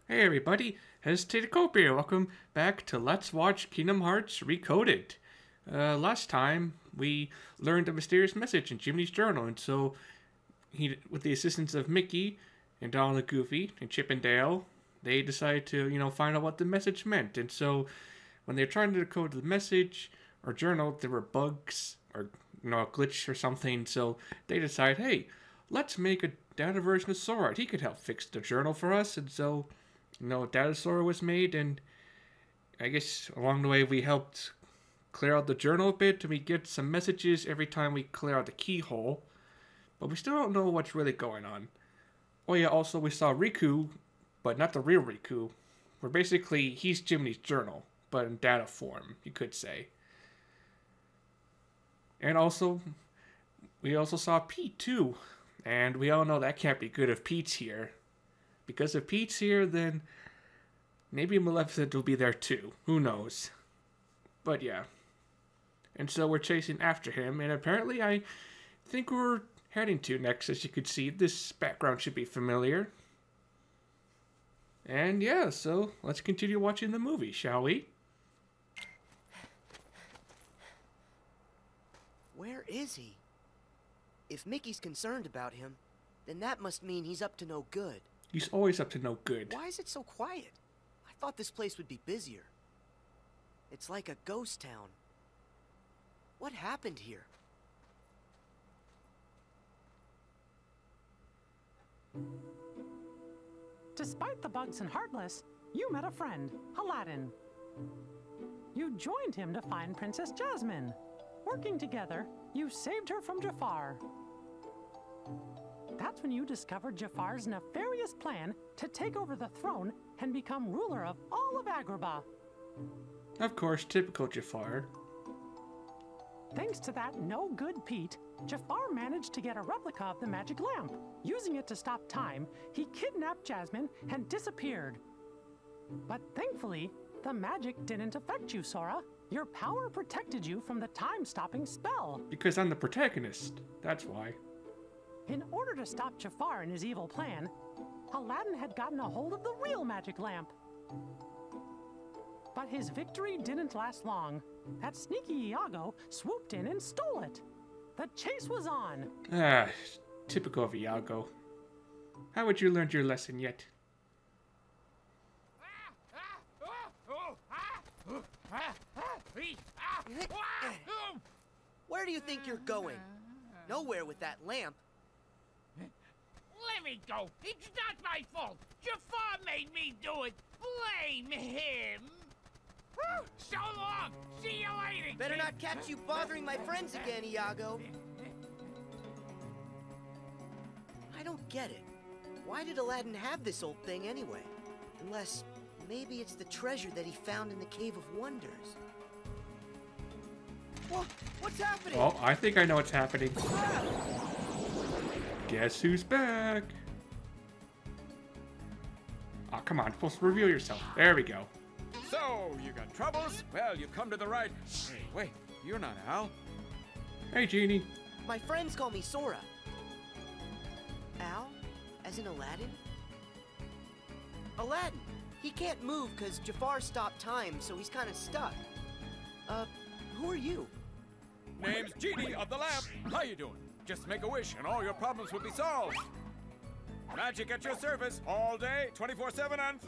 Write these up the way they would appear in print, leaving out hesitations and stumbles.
Hey everybody, Hesitated Cope here. Welcome back to Let's Watch Kingdom Hearts Recoded. Last time we learned a mysterious message in Jiminy's journal, and so he, with the assistance of Mickey and Donald and Goofy and Chip and Dale, they decided to, find out what the message meant. And so when they were trying to decode the message or journal, there were bugs or a glitch or something. So they decided, hey, let's make a data version of Sora. He could help fix the journal for us. And so Data Sora was made, and I guess along the way we helped clear out the journal a bit, and we get some messages every time we clear out the keyhole, but we still don't know what's really going on. Oh yeah, also we saw Riku, but not the real Riku, where basically he's Jiminy's journal, but in data form, you could say. And also, we also saw Pete too, and we all know that can't be good if Pete's here. Because if Pete's here, then maybe Maleficent will be there too. Who knows? But yeah. And so we're chasing after him, and apparently I think we're heading to next. As you can see, this background should be familiar. And yeah, so let's continue watching the movie, shall we? Where is he? If Mickey's concerned about him, then that must mean he's up to no good. He's always up to no good. Why is it so quiet? I thought this place would be busier. It's like a ghost town. What happened here? Despite the bugs and Heartless, you met a friend, Aladdin. You joined him to find Princess Jasmine. Working together, you saved her from Jafar. That's when you discovered Jafar's nefarious plan to take over the throne and become ruler of all of Agrabah. Of course, typical Jafar. Thanks to that no-good Pete, Jafar managed to get a replica of the magic lamp. Using it to stop time, he kidnapped Jasmine and disappeared. But thankfully, the magic didn't affect you, Sora. Your power protected you from the time-stopping spell. Because I'm the protagonist, that's why. In order to stop Jafar and his evil plan, Aladdin had gotten a hold of the real magic lamp. But his victory didn't last long. That sneaky Iago swooped in and stole it. The chase was on. Ah, typical of Iago. Haven't you learned your lesson yet? Where do you think you're going? Nowhere with that lamp. Let me go. It's not my fault. Jafar made me do it. Blame him. So long. See you later. Better kid. not catch you bothering my friends again, Iago. I don't get it. Why did Aladdin have this old thing anyway? Unless maybe it's the treasure that he found in the Cave of Wonders. What's happening? Oh, I think I know what's happening. Guess who's back? Oh, come on. Supposed to reveal yourself. There we go. So, you got troubles? Well, you've come to the right... Hey, wait, you're not Al. Hey, Genie. My friends call me Sora. Al? As in Aladdin? Aladdin! He can't move because Jafar stopped time, so he's kind of stuck. Who are you? Name's Genie of the Lamp. How you doing? Just make a wish and all your problems will be solved. Magic at your service all day, 24/7 and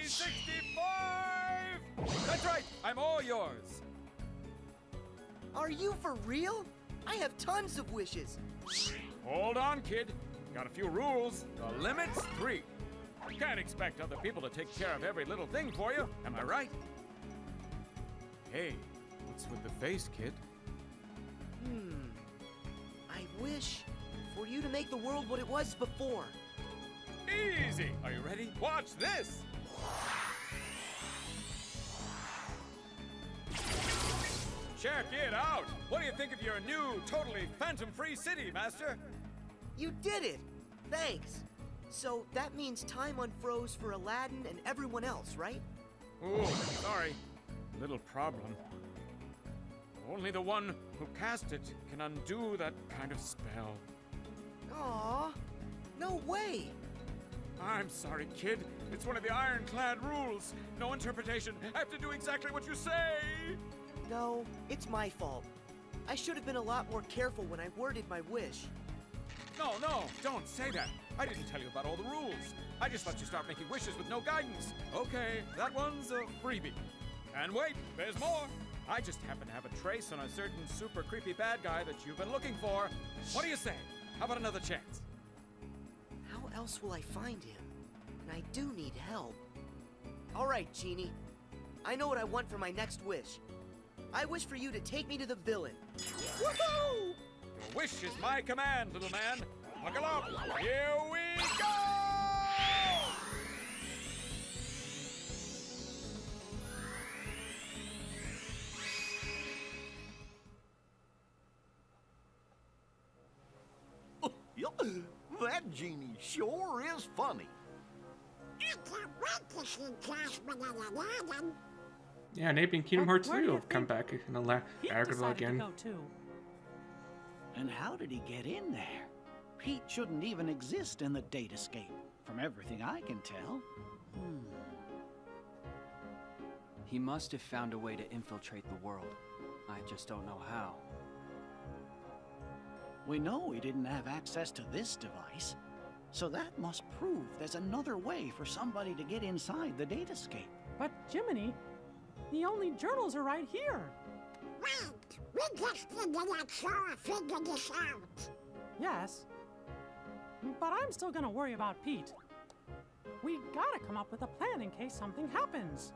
365! That's right, I'm all yours. Are you for real? I have tons of wishes. Hold on, kid. Got a few rules. The limit's 3. Can't expect other people to take care of every little thing for you, am I right? Hey, what's with the face, kid? I wish for you to make the world what it was before. Easy! Are you ready? Watch this! Check it out! What do you think of your new, totally phantom-free city, Master? You did it! Thanks. So that means time unfroze for Aladdin and everyone else, right? Oh, sorry. Little problem. Only the one who cast it can undo that kind of spell. Aww. No way. I'm sorry, kid. It's one of the ironclad rules. No interpretation. I have to do exactly what you say. No, it's my fault. I should have been a lot more careful when I worded my wish. No, don't say that. I didn't tell you about all the rules. I just let you start making wishes with no guidance. Okay, that one's a freebie. And wait, there's more. I just happen to have a trace on a certain super creepy bad guy that you've been looking for. What do you say? How about another chance? How else will I find him? And I do need help. All right, Genie. I know what I want for my next wish. I wish for you to take me to the villain. Woohoo! Your wish is my command, little man. Buckle up. Here we go! That genie sure is funny. I can't wait to see Jasmine and Aladdin. Yeah, and maybe in Kingdom Hearts Where 3 do will you come think back in a la Pete Aragorn decided again. to go too. And how did he get in there? Pete shouldn't even exist in the datascape, from everything I can tell. He must have found a way to infiltrate the world. I just don't know how. We know he didn't have access to this device, so that must prove there's another way for somebody to get inside the datascape. But Jiminy, the only journals are right here. Wait, we just need to let Sora figure this out. Yes. But I'm still gonna worry about Pete. We gotta come up with a plan in case something happens.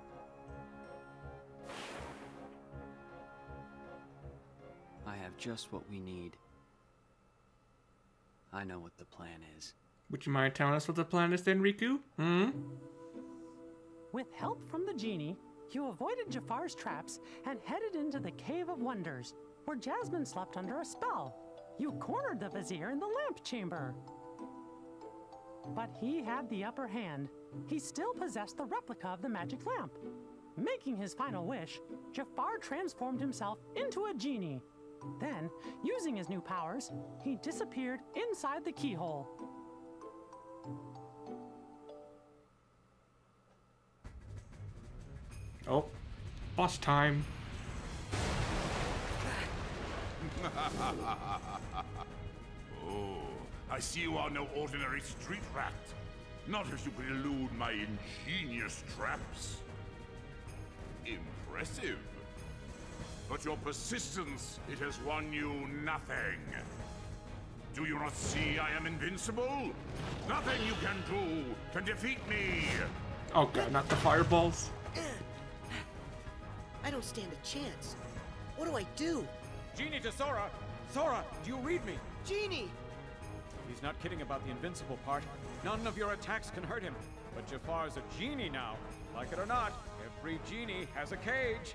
I have just what we need. I know what the plan is. Would you mind telling us what the plan is then, Riku? With help from the genie, you avoided Jafar's traps and headed into the Cave of Wonders, where Jasmine slept under a spell. You cornered the Vizier in the lamp chamber. But he had the upper hand. He still possessed the replica of the magic lamp. Making his final wish, Jafar transformed himself into a genie. Then, using his new powers, he disappeared inside the keyhole. Oh, boss time. Oh, I see you are no ordinary street rat. Not if you can elude my ingenious traps. Impressive. But your persistence, it has won you nothing. Do you not see I am invincible? Nothing you can do can defeat me. Oh god, not the fireballs. I don't stand a chance. What do I do? Genie to Sora! Sora, do you read me? Genie! He's not kidding about the invincible part. None of your attacks can hurt him. But Jafar's a genie now. Like it or not, every genie has a cage.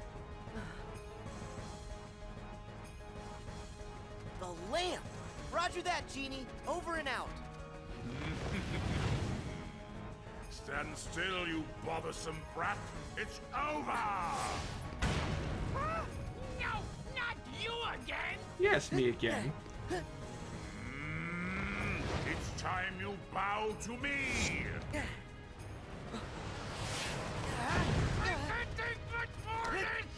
The lamp! Roger that, Genie. Over and out. Stand still, you bothersome brat. It's over! No, not you again! Yes, me again. It's time you bow to me! I can't take much more of this!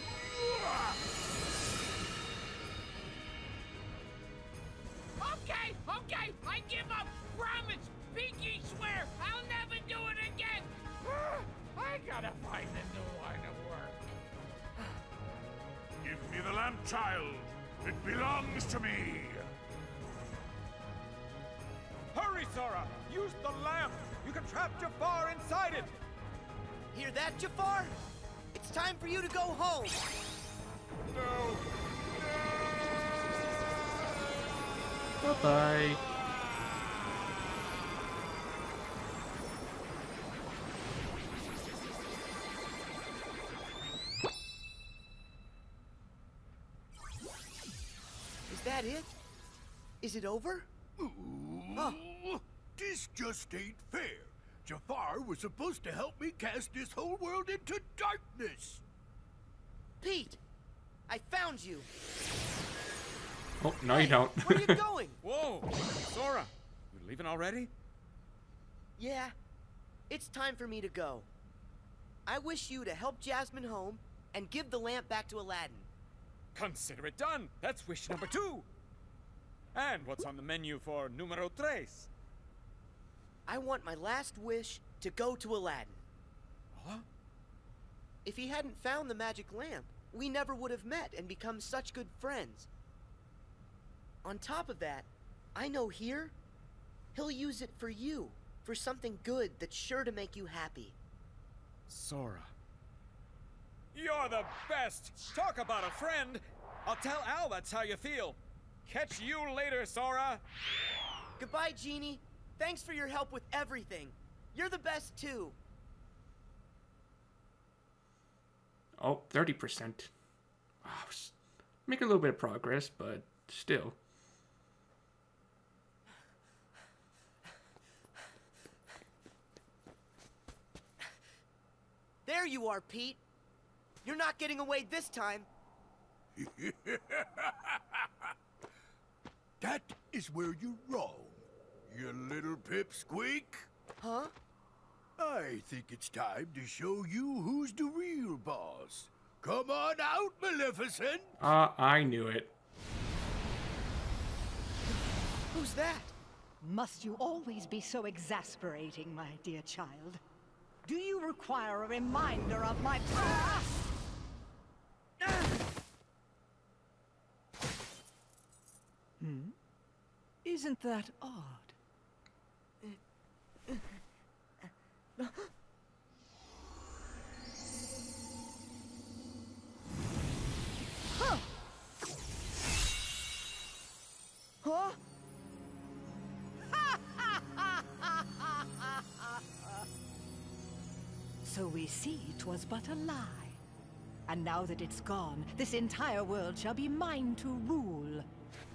Okay, I give up. Promise, pinky swear, I'll never do it again. I gotta find a new line of work. Give me the lamp, child. It belongs to me. Hurry, Sora! Use the lamp! You can trap Jafar inside it! Hear that, Jafar? It's time for you to go home. No. Bye-bye. Is that it? Is it over? Oh. This just ain't fair. Jafar was supposed to help me cast this whole world into darkness. Pete! I found you. Oh, no you don't. Where are you going? Whoa! Sora! You leaving already? Yeah, it's time for me to go. I wish you to help Jasmine home and give the lamp back to Aladdin. Consider it done. That's wish number 2. And what's on the menu for numero 3? I want my last wish to go to Aladdin. Huh? If he hadn't found the magic lamp, we never would have met and become such good friends. On top of that, I know here, he'll use it for you, for something good that's sure to make you happy. Sora. You're the best! Talk about a friend! I'll tell Al that's how you feel. Catch you later, Sora! Goodbye, Genie. Thanks for your help with everything. You're the best, too. Oh, 30%. Oh, making a little bit of progress, but still. There you are, Pete. You're not getting away this time. That is where you're wrong, you little pipsqueak. Huh? I think it's time to show you who's the real boss. Come on out, Maleficent! I knew it. Who's that? Must you always be so exasperating, my dear child? Do you require a reminder of my past? Isn't that odd? Huh? Huh? So we see 'twas but a lie. And now that it's gone, this entire world shall be mine to rule.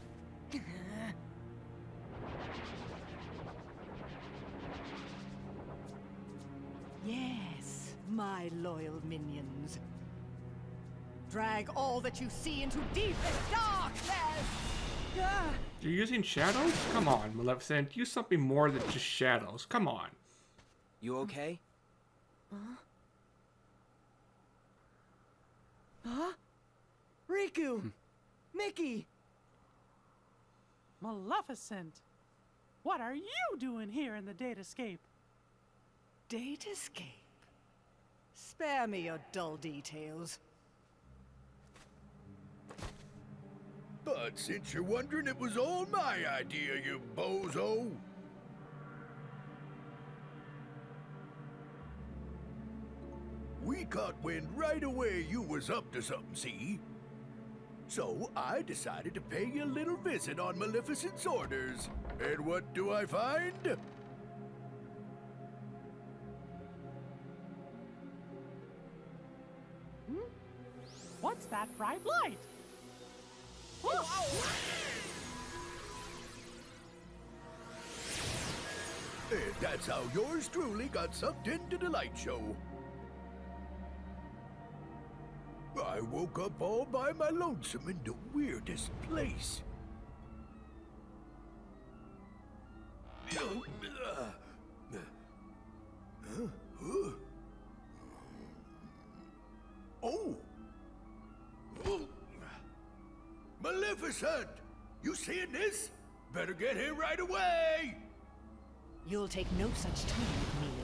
Yes, my loyal minions. Drag all that you see into deepest darkness! You're using shadows? Come on, Maleficent. Use something more than just shadows. Come on. You okay? Huh? Riku! Mickey! Maleficent! What are you doing here in the Datascape? Datascape? Spare me your dull details. But since you're wondering, it was all my idea, you bozo. We caught wind right away you was up to something, see? So I decided to pay you a little visit on Maleficent's orders. And what do I find? What's that bright light? And that's how yours truly got sucked into the light show. I woke up all by my lonesome in the weirdest place. Oh! Maleficent! You seeing this? Better get here right away! You'll take no such time with me.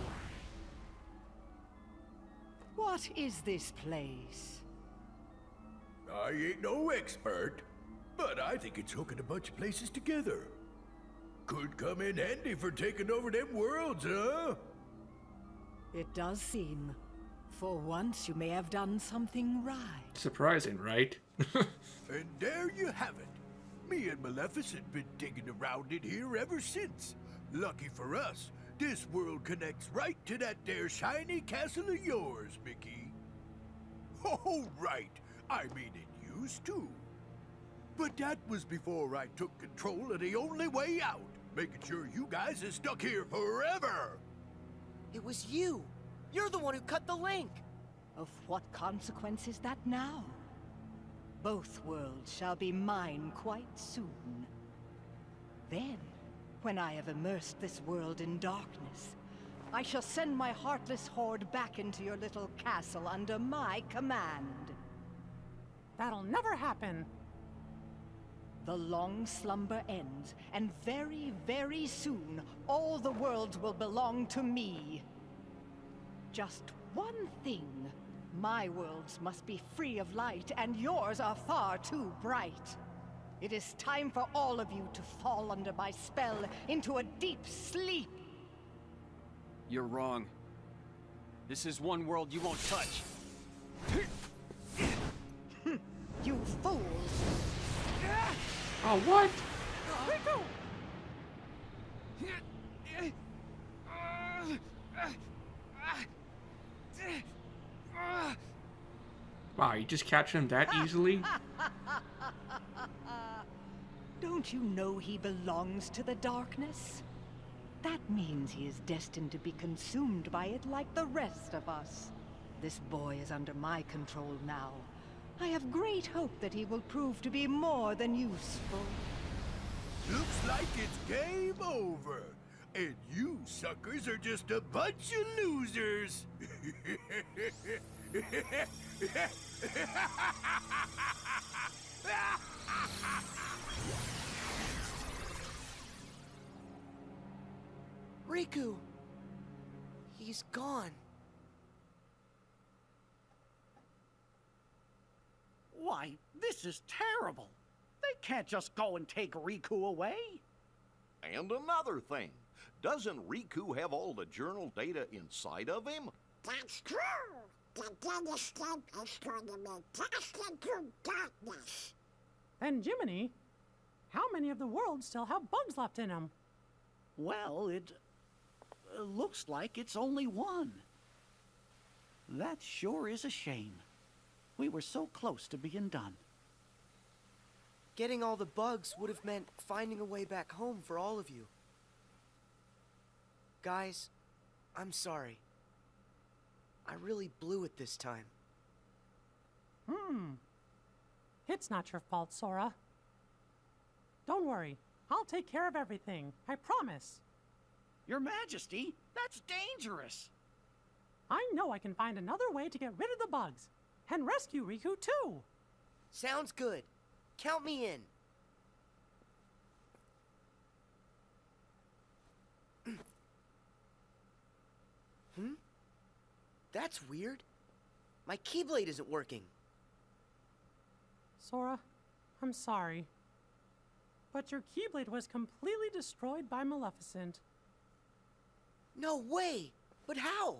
What is this place? I ain't no expert, but I think it's hooking a bunch of places together. Could come in handy for taking over them worlds, huh? It does seem. For once, you may have done something right. Surprising, right? And there you have it. Me and Maleficent been digging around in here ever since. Lucky for us, this world connects right to that there shiny castle of yours, Mickey. Oh, right. I mean, it used to. But that was before I took control of the only way out, making sure you guys are stuck here forever. It was you. You're the one who cut the link. Of what consequence is that now? Both worlds shall be mine quite soon. Then, when I have immersed this world in darkness, I shall send my heartless horde back into your little castle under my command. That'll never happen. The long slumber ends, and very, very soon, all the worlds will belong to me. Just one thing. My worlds must be free of light, and yours are far too bright. It is time for all of you to fall under my spell into a deep sleep. You're wrong. This is one world you won't touch. You fools! Oh, what? Riku! Wow, you just catch him that easily? Don't you know he belongs to the darkness? That means he is destined to be consumed by it like the rest of us. This boy is under my control now. I have great hope that he will prove to be more than useful. Looks like it's game over. And you suckers are just a bunch of losers. Riku! He's gone. Why, this is terrible. They can't just go and take Riku away. And another thing, doesn't Riku have all the journal data inside of him? That's true. The data stamp is going to be cast into darkness. And Jiminy, how many of the worlds still have bugs left in them? Well, it looks like it's only one. That sure is a shame. We were so close to being done. Getting all the bugs would have meant finding a way back home for all of you. Guys, I'm sorry. I really blew it this time. It's not your fault, Sora. Don't worry. I'll take care of everything. I promise. Your Majesty, that's dangerous. I know I can find another way to get rid of the bugs. And rescue Riku, too. Sounds good. Count me in. That's weird. My Keyblade isn't working. Sora, I'm sorry. But your Keyblade was completely destroyed by Maleficent. No way! But how?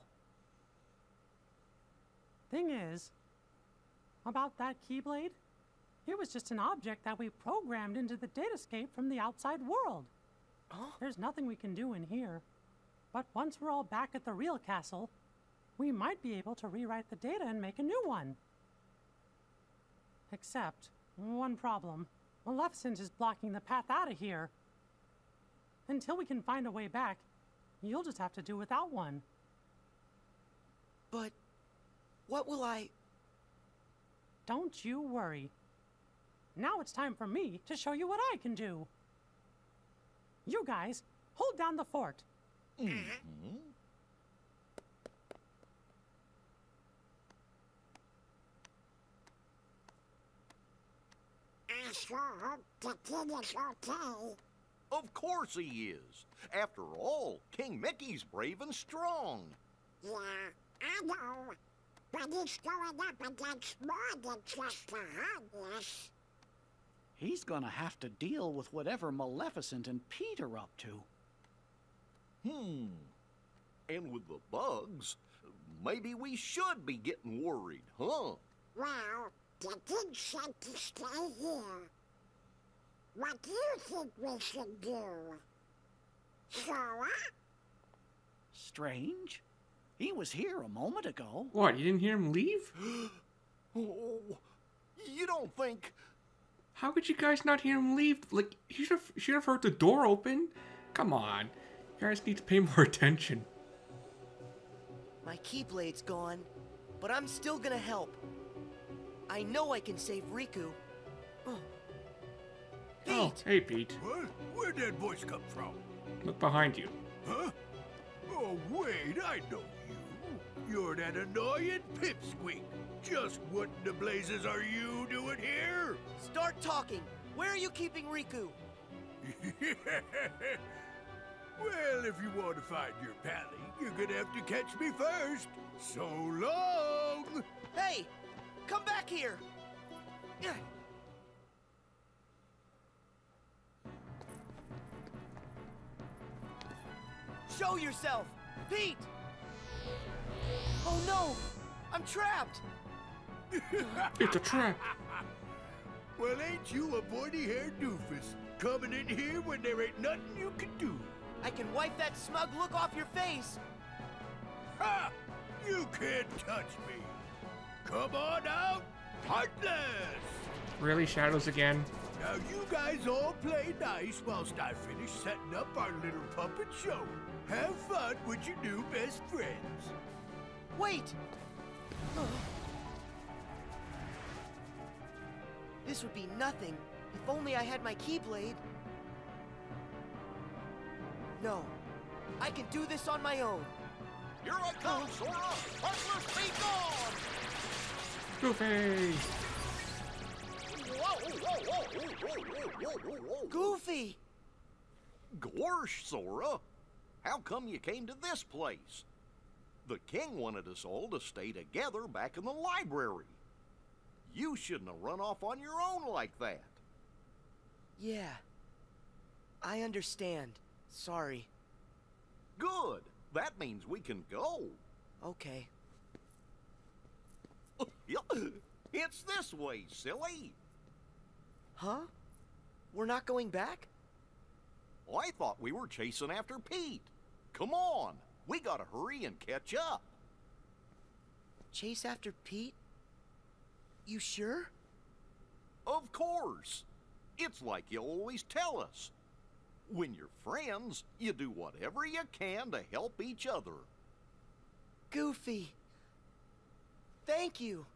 Thing is, about that Keyblade, it was just an object that we programmed into the datascape from the outside world. Huh? There's nothing we can do in here. But once we're all back at the real castle, we might be able to rewrite the data and make a new one. Except, one problem. Maleficent is blocking the path out of here. Until we can find a way back, you'll just have to do without one. But what will I... Don't you worry. Now it's time for me to show you what I can do. You guys, hold down the fort. I sure hope the kid is okay. Of course he is. After all, King Mickey's brave and strong. Yeah, I know. But he's going up against more than just the homeless. He's gonna have to deal with whatever Maleficent and Pete are up to. And with the bugs, maybe we should be getting worried, huh? Well, the king said to stay here. What do you think we should do? Sora? Strange. He was here a moment ago. What, you didn't hear him leave? Oh, you don't think... How could you guys not hear him leave? Like, you should have heard the door open. Come on. You guys need to pay more attention. My Keyblade's gone, but I'm still gonna help. I know I can save Riku. Pete! Oh, hey, Pete. What? Where'd that voice come from? Look behind you. Huh? Oh, Oh, wait, I know you. You're that annoying pipsqueak. Just what in the blazes are you doing here? Start talking. Where are you keeping Riku? Well, if you want to find your pally, you're gonna have to catch me first. So long! Hey! Come back here! Show yourself! Pete! Oh no! I'm trapped! It's a trap. Well, ain't you a pointy-haired doofus coming in here when there ain't nothing you can do? I can wipe that smug look off your face! Ha! You can't touch me! Come on out, Heartless! Really, Shadows again? Now you guys all play nice whilst I finish setting up our little puppet show. Have fun with your new best friends. Wait! This would be nothing if only I had my Keyblade. No, I can do this on my own. Here I come, Sora! Heartless, be gone! Goofy! Whoa. Goofy! Gorsh, Sora! How come you came to this place? The king wanted us all to stay together back in the library. You shouldn't have run off on your own like that. Yeah. I understand. Sorry. Good. That means we can go. Okay. It's this way, silly. Huh? We're not going back? I thought we were chasing after Pete. Come on. We gotta hurry and catch up. Chase after Pete? You sure? Of course. It's like you always tell us. When you're friends, you do whatever you can to help each other. Goofy. Thank you.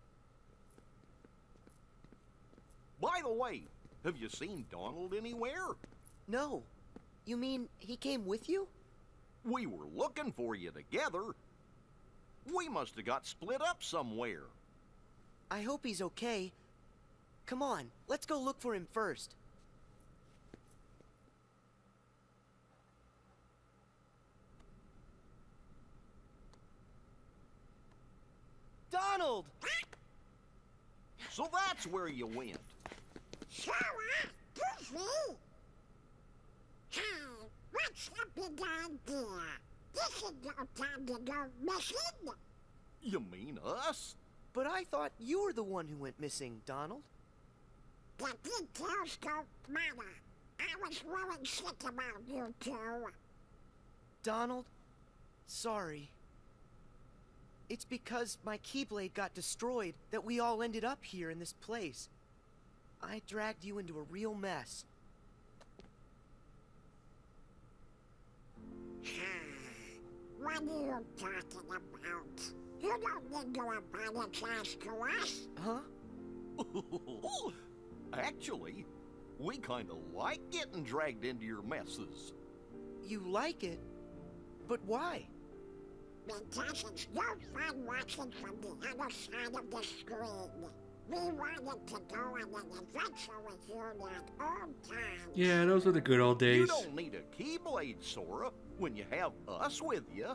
By the way, have you seen Donald anywhere? No. You mean he came with you? We were looking for you together. We must have got split up somewhere. I hope he's okay. Come on, let's go look for him first. Donald! So that's where you went. Sora, Goofy! Hey, what's the big idea? This is no time to go missing. You mean us? But I thought you were the one who went missing, Donald. The details don't matter. I was really sick about you two. Donald, sorry. It's because my Keyblade got destroyed that we all ended up here in this place. I dragged you into a real mess. What are you talking about? You don't need to apologize to us. Huh? Actually, we kind of like getting dragged into your messes. You like it? But why? Because it's no fun watching from the other side of the screen. We wanted to go on an adventure with you at all times. Yeah, those were the good old days. You don't need a Keyblade, Sora, when you have us with you.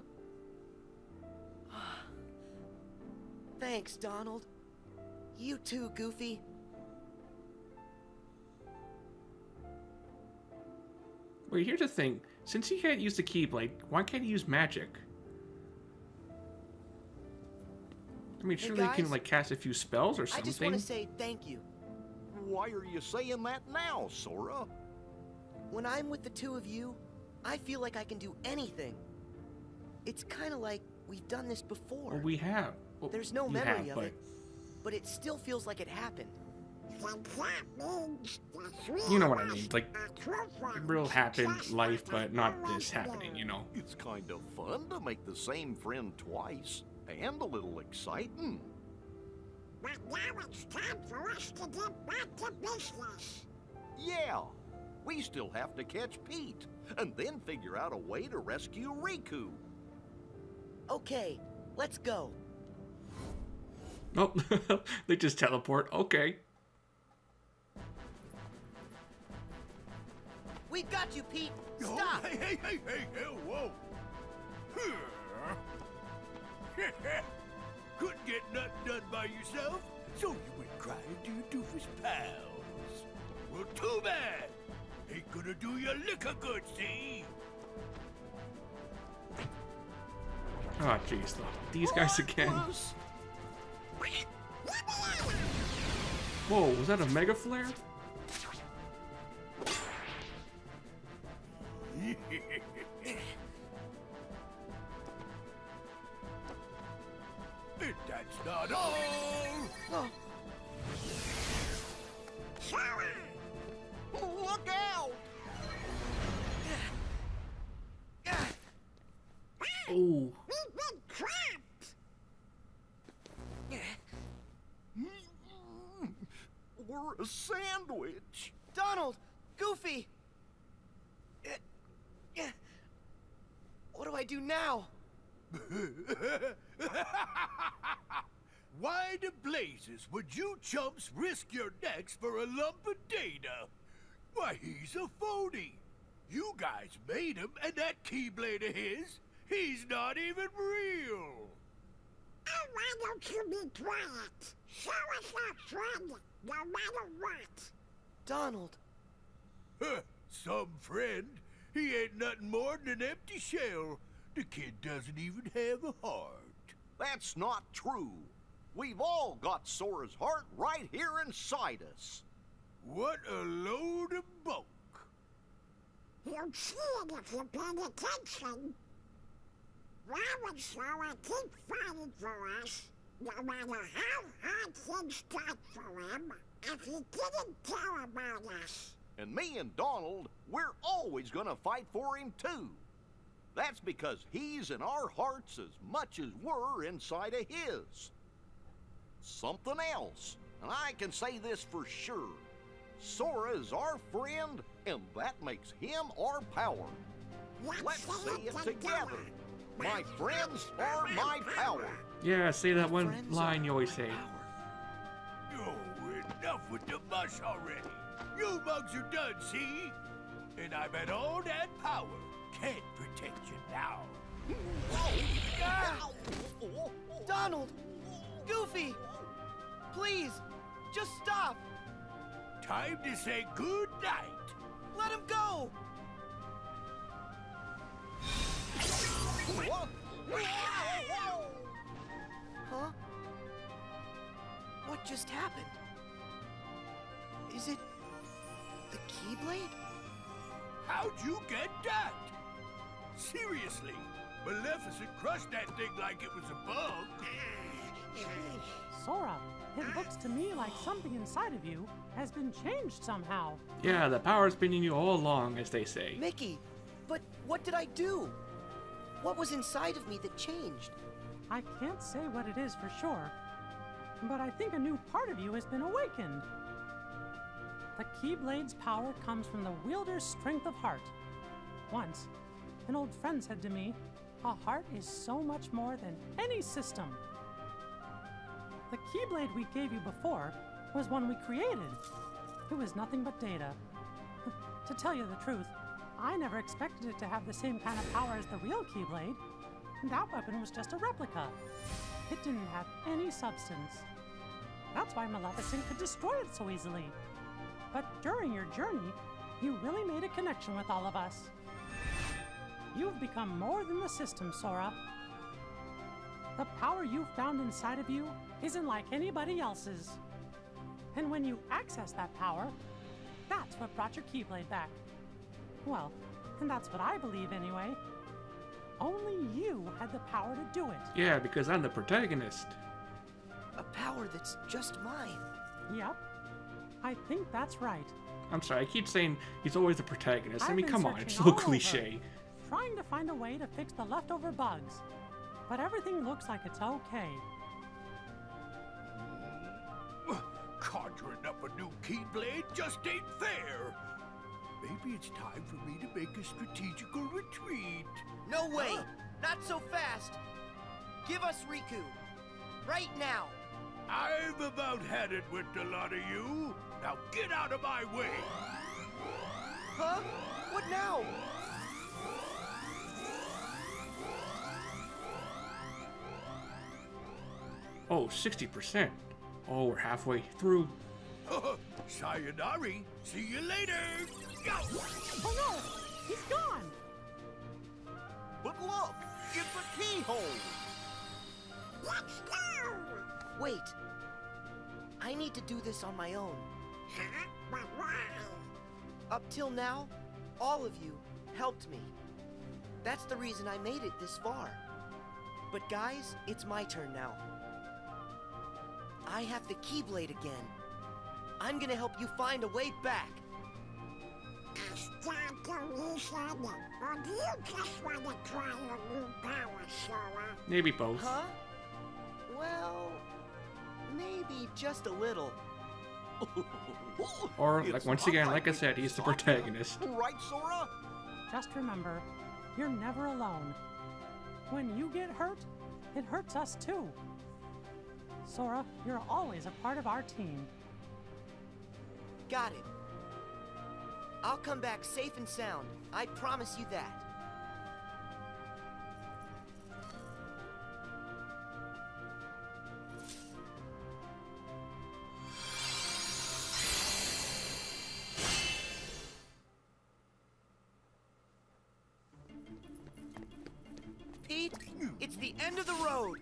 Thanks, Donald. You too, Goofy. Wait, here's the thing. Since he can't use the Keyblade, why can't he use magic? I mean, Hey, surely he can, guys, like, cast a few spells or I something. just want to say thank you. Why are you saying that now, Sora? When I'm with the two of you, I feel like I can do anything. It's kind of like we've done this before. Well, we have. Well, There's no you memory have, of it, but it still feels like it happened. You know what I mean. Like, real happened life, but not this happening, you know? It's kind of fun to make the same friend twice, and a little exciting. But now it's time for us to get back to business. Yeah, we still have to catch Pete, and then figure out a way to rescue Riku. Okay, let's go. Oh, they just teleport. Okay. We've got you, Pete. Oh, Stop. hey, whoa. Couldn't get nothing done by yourself, so you went crying to your doofus pals. Well, too bad. Ain't gonna do you liquor good, see? Oh, jeez. These guys again. Whoa, was that a mega flare? That's not all. Oh. Look out! Oh. We've been trapped! We're a sandwich. Donald! Goofy! What do I do now? Why the blazes would you chumps risk your necks for a lump of data? Why, he's a phony. You guys made him, and that Keyblade of his, he's not even real. Oh, why don't you be quiet? Show us our friend, no matter what. Donald. Some friend. He ain't nothing more than an empty shell. The kid doesn't even have a heart. That's not true. We've all got Sora's heart right here inside us. What a load of bunk. You'll see it if you're paying attention. Why would Sora keep fighting for us, no matter how hard things got for him, if he didn't care about us? And me and Donald, we're always gonna fight for him too. That's because he's in our hearts as much as we're inside of his. Something else, and I can say this for sure. Sora is our friend, and that makes him our power. Let's say it together. My friends are my power. Yeah, say that one line you always say. Oh, enough with the mush already. You mugs are done, see? And I'm at all that power. Can't protect you now. Donald! Goofy! Please, just stop! Time to say good night. Let him go! Huh? What just happened? Is it the Keyblade? How'd you get that? Seriously, Maleficent crushed that thing like it was a bug. Sora, it looks to me like something inside of you has been changed somehow. Yeah, the power's been in you all along, as they say. Mickey, but what did I do? What was inside of me that changed? I can't say what it is for sure, but I think a new part of you has been awakened. The Keyblade's power comes from the wielder's strength of heart. Once, an old friend said to me, a heart is so much more than any system. The Keyblade we gave you before was one we created. It was nothing but data. To tell you the truth, I never expected it to have the same kind of power as the real Keyblade. That weapon was just a replica. It didn't have any substance. That's why Maleficent could destroy it so easily. But during your journey, you really made a connection with all of us. You've become more than the system, Sora. The power you've found inside of you isn't like anybody else's. And when you access that power, that's what brought your Keyblade back. Well, and that's what I believe anyway. Only you had the power to do it. Yeah, because I'm the protagonist. A power that's just mine. Yep. I think that's right. I'm sorry, I keep saying he's always the protagonist. I I've mean, been come on, searching it's a little all over, cliche. trying to find a way to fix the leftover bugs. But everything looks like it's okay. Conjuring up a new Keyblade just ain't fair. Maybe it's time for me to make a strategical retreat. No way! Not so fast! Give us Riku. Right now. I've about had it with the lot of you. Now get out of my way. Huh? What now? Oh, 60%. Oh, we're halfway through. Sayonari. See you later. Go. Oh no! He's gone! But look, it's a keyhole. Let's go! Wait. I need to do this on my own. Huh? But why? Up till now, all of you helped me. That's the reason I made it this far. But guys, it's my turn now. I have the Keyblade again. I'm gonna help you find a way back. Is that the reason? Or do you just want to try a new power, Sora? Maybe both. Huh? Well, maybe just a little. Or, like, once again, like I said, he's the protagonist. Right, Sora? Just remember, you're never alone. When you get hurt, it hurts us too. Sora, you're always a part of our team. Got it. I'll come back safe and sound. I promise you that. Pete, it's the end of the road.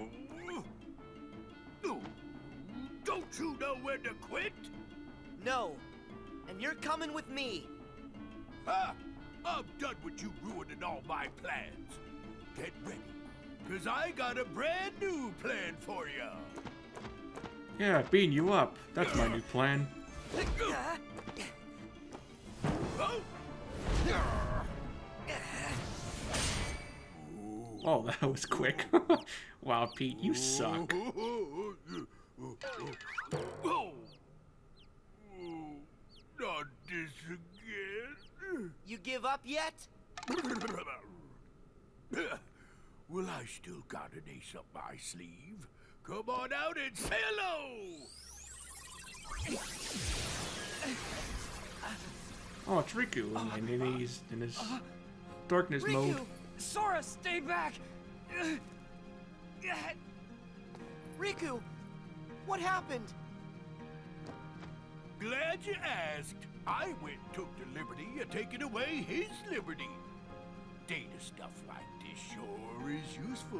Don't you know when to quit? No. And you're coming with me. Ha! I'm done with you ruining all my plans. Get ready, because I got a brand new plan for you. Yeah, beating you up. That's my new plan. Oh, that was quick. Wow, Pete, you suck. Not this again. You give up yet? Well, I still got an ace up my sleeve. Come on out and say hello. Oh, it's Riku, and he's in his darkness Riku! mode. Sora, stay back! Riku! What happened? Glad you asked. I went and took the liberty of taking away his liberty. Data stuff like this sure is useful.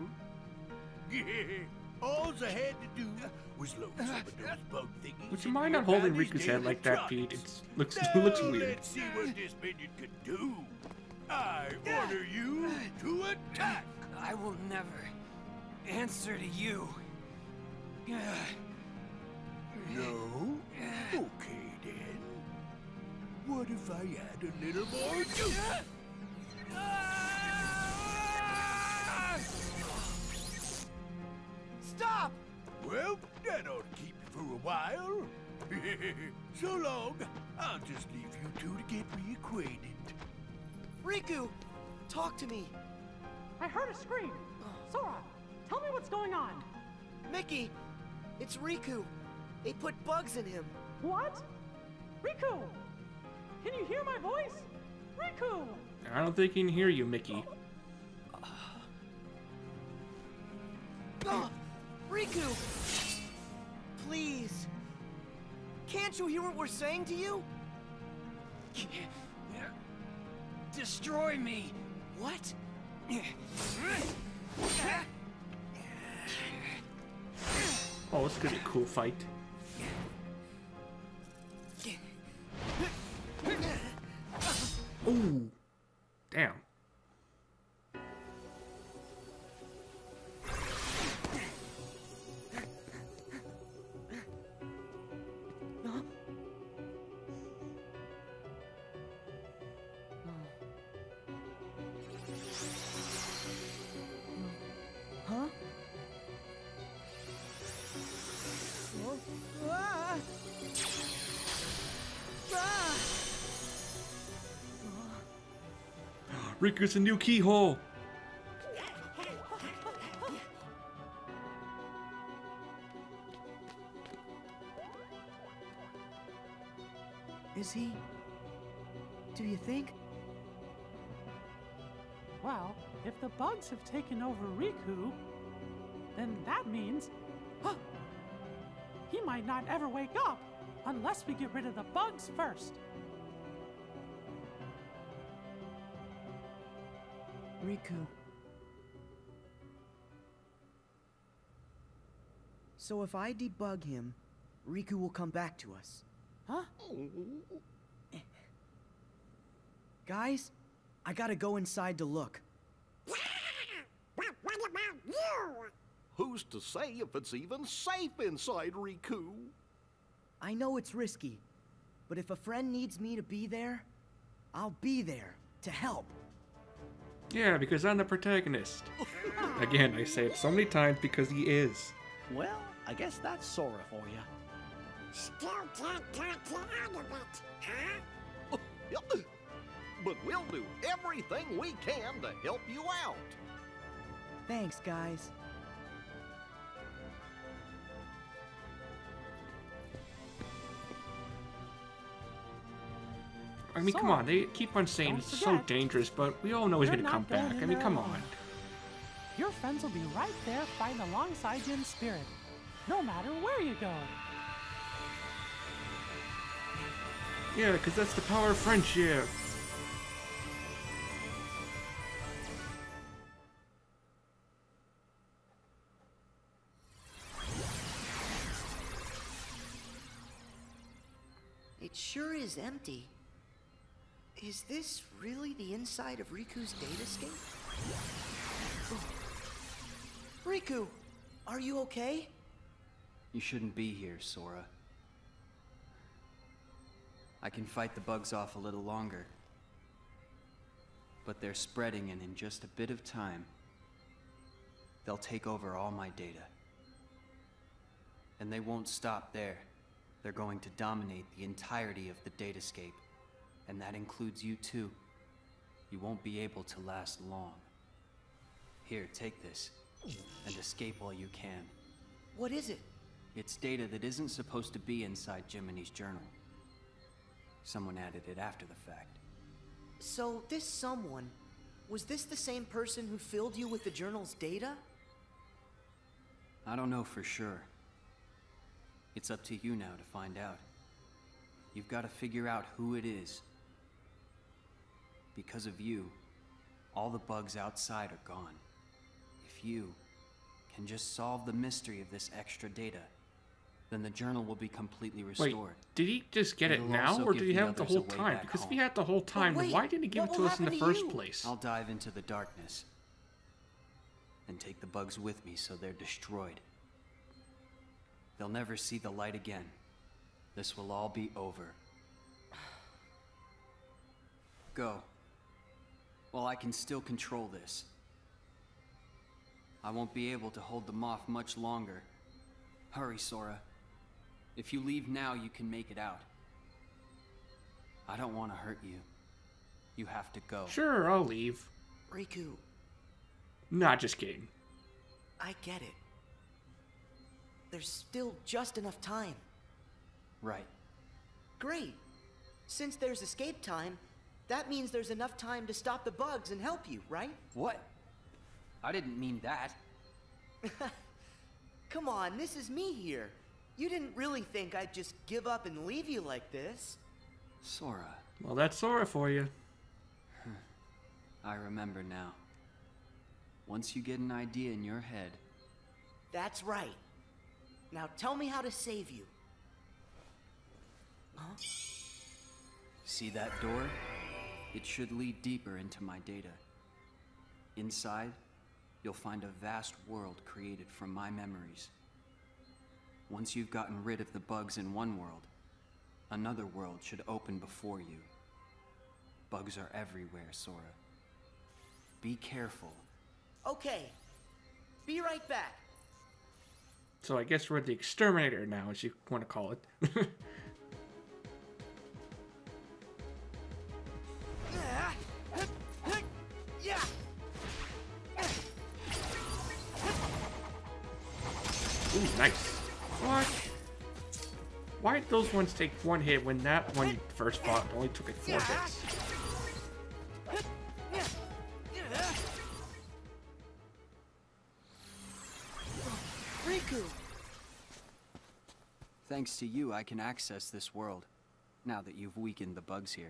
All I had to do was load some of those bug thingies. Would you mind not holding Riku's head like that, Pete? It looks weird. Let's see what this minion can do. I order you to attack. I will never answer to you. No? Okay then. What if I add a little more juice? Stop! Well, that ought to keep you for a while. So long. I'll just leave you two to get reacquainted. Riku! Talk to me! I heard a scream. Sora, tell me what's going on. Mickey! It's Riku! They put bugs in him! What? Riku! Can you hear my voice? Riku! I don't think he can hear you, Mickey. Riku! Please! Can't you hear what we're saying to you? Destroy me! What? Oh, this could be a cool fight. Ooh. Damn. Huh? Ah! Ah! Riku's a new keyhole. Is he? Do you think? Well, if the bugs have taken over Riku, then that means he might not ever wake up unless we get rid of the bugs first. Riku. So if I debug him, Riku will come back to us. Huh? Guys, I gotta go inside to look. But what about you? Who's to say if it's even safe inside Riku? I know it's risky, but if a friend needs me to be there, I'll be there to help. Yeah, because I'm the protagonist. Again, I say it so many times because he is. Well, I guess that's Sora for you. Still can't talk you out of it, huh? But we'll do everything we can to help you out. Thanks, guys. I mean, come on, they keep on saying it's so dangerous, but we all know he's gonna come back. I mean, come on. Your friends will be right there fighting alongside you in spirit, no matter where you go. Yeah, because that's the power of friendship. It sure is empty. Is this really the inside of Riku's datascape? Riku, are you okay? You shouldn't be here, Sora. I can fight the bugs off a little longer. But they're spreading, and in just a bit of time, they'll take over all my data. And they won't stop there. They're going to dominate the entirety of the datascape. And that includes you too. You won't be able to last long. Here, take this, and escape while you can. What is it? It's data that isn't supposed to be inside Jiminy's journal. Someone added it after the fact. So this someone, was this the same person who filled you with the journal's data? I don't know for sure. It's up to you now to find out. You've got to figure out who it is. Because of you, all the bugs outside are gone. If you can just solve the mystery of this extra data, then the journal will be completely restored. Wait, did he just get it now, or did he have it the whole time? Because if he had it the whole time, then why didn't he give it to us in the first place? I'll dive into the darkness and take the bugs with me so they're destroyed. They'll never see the light again. This will all be over. Go. Well, I can still control this. I won't be able to hold them off much longer. Hurry, Sora. If you leave now, you can make it out. I don't want to hurt you. You have to go. Sure, I'll leave. Riku. Nah, just kidding. I get it. There's still just enough time. Right. Great. Since there's escape time, that means there's enough time to stop the bugs and help you, right? What? I didn't mean that. Come on, this is me here. You didn't really think I'd just give up and leave you like this. Sora. Well, that's Sora for you. I remember now. Once you get an idea in your head... That's right. Now tell me how to save you. Huh? See that door? It should lead deeper into my data. Inside, you'll find a vast world created from my memories. Once you've gotten rid of the bugs in one world, another world should open before you. Bugs are everywhere, Sora. Be careful. Okay. Be right back. So I guess we're the exterminator now, as you want to call it. Ooh, nice. What? Why did those ones take one hit when that one you first fought only took like 4 hits? Riku! Thanks to you, I can access this world, now that you've weakened the bugs here.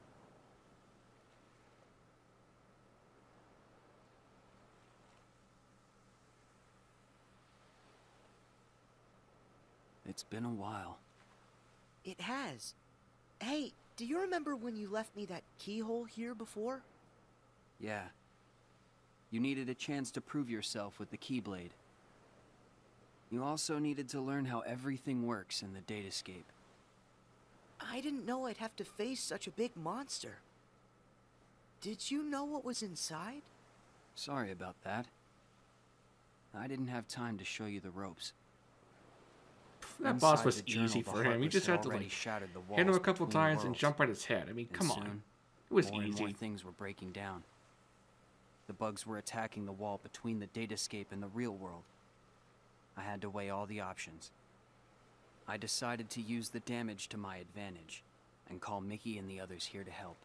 It's been a while. It has. Hey, do you remember when you left me that keyhole here before? Yeah. You needed a chance to prove yourself with the Keyblade. You also needed to learn how everything works in the datascape. I didn't know I'd have to face such a big monster. Did you know what was inside? Sorry about that. I didn't have time to show you the ropes. That boss was easy for him. He just had to like hit him a couple times and jump on his head. I mean, come on. It was more easy. And more things were breaking down. The bugs were attacking the wall between the datascape and the real world. I had to weigh all the options. I decided to use the damage to my advantage and call Mickey and the others here to help.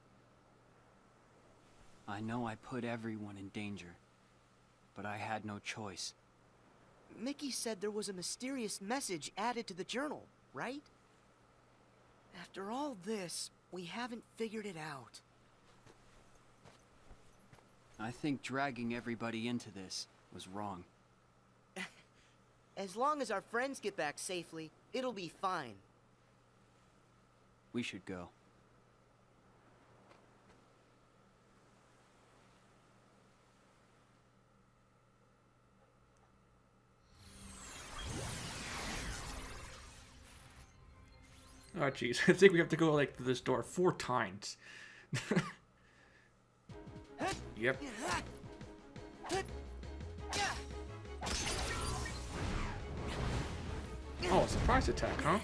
I know I put everyone in danger, but I had no choice. Mickey said there was a mysterious message added to the journal, right? After all this, we haven't figured it out. I think dragging everybody into this was wrong. As long as our friends get back safely, it'll be fine. We should go. Oh jeez, I think we have to go like to this door 4 times. Yep. Oh, surprise attack, huh?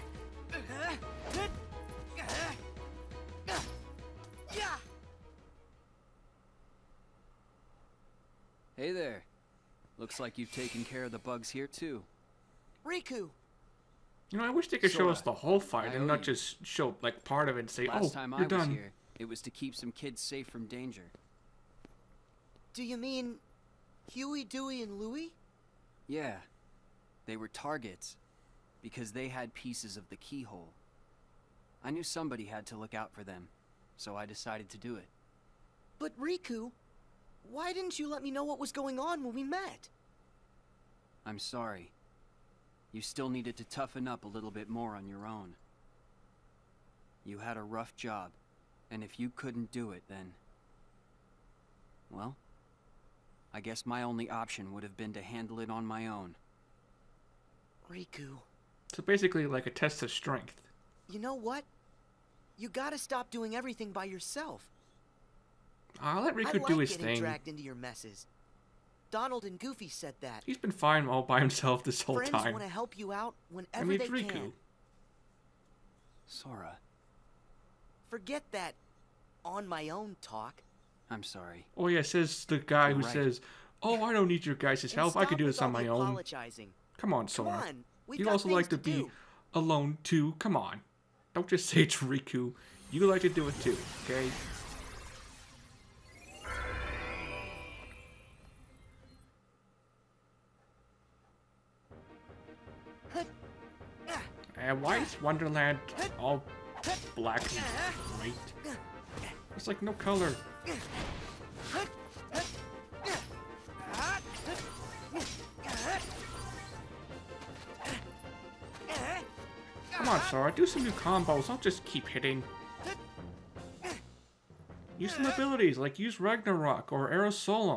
Hey there. Looks like you've taken care of the bugs here too. Riku! You know, I wish they could show us the whole fight and not just show like part of it and say, Last "Oh, time you're I was done." here, it was to keep some kids safe from danger. Do you mean Huey, Dewey, and Louie? Yeah. They were targets because they had pieces of the keyhole. I knew somebody had to look out for them, so I decided to do it. But Riku, why didn't you let me know what was going on when we met? I'm sorry. You still needed to toughen up a little bit more on your own. You had a rough job, and if you couldn't do it, then... well, I guess my only option would have been to handle it on my own. Riku. So basically like a test of strength. You know what? You gotta stop doing everything by yourself. I'll let Riku I like do his getting thing. dragged into your messes. Donald and Goofy said that. He's been fine all by himself this whole Friends time. want to help you out whenever I mean, they it's Riku. can. Sora. Forget that on my own talk. I'm sorry. Oh yeah, says the guy You're who right. says, "Oh, I don't need your guys' And help. I stop can do with this on all the my own." apologizing. Come on, Sora. Come on. We've You got also things like to be do. alone too. Come on. Don't just say it's Riku. You like to do it too, okay? And why is Wonderland all black and white? It's like no color. Come on, Sora, do some new combos. Don't just keep hitting. Use some abilities, like use Ragnarok or Aerosolum.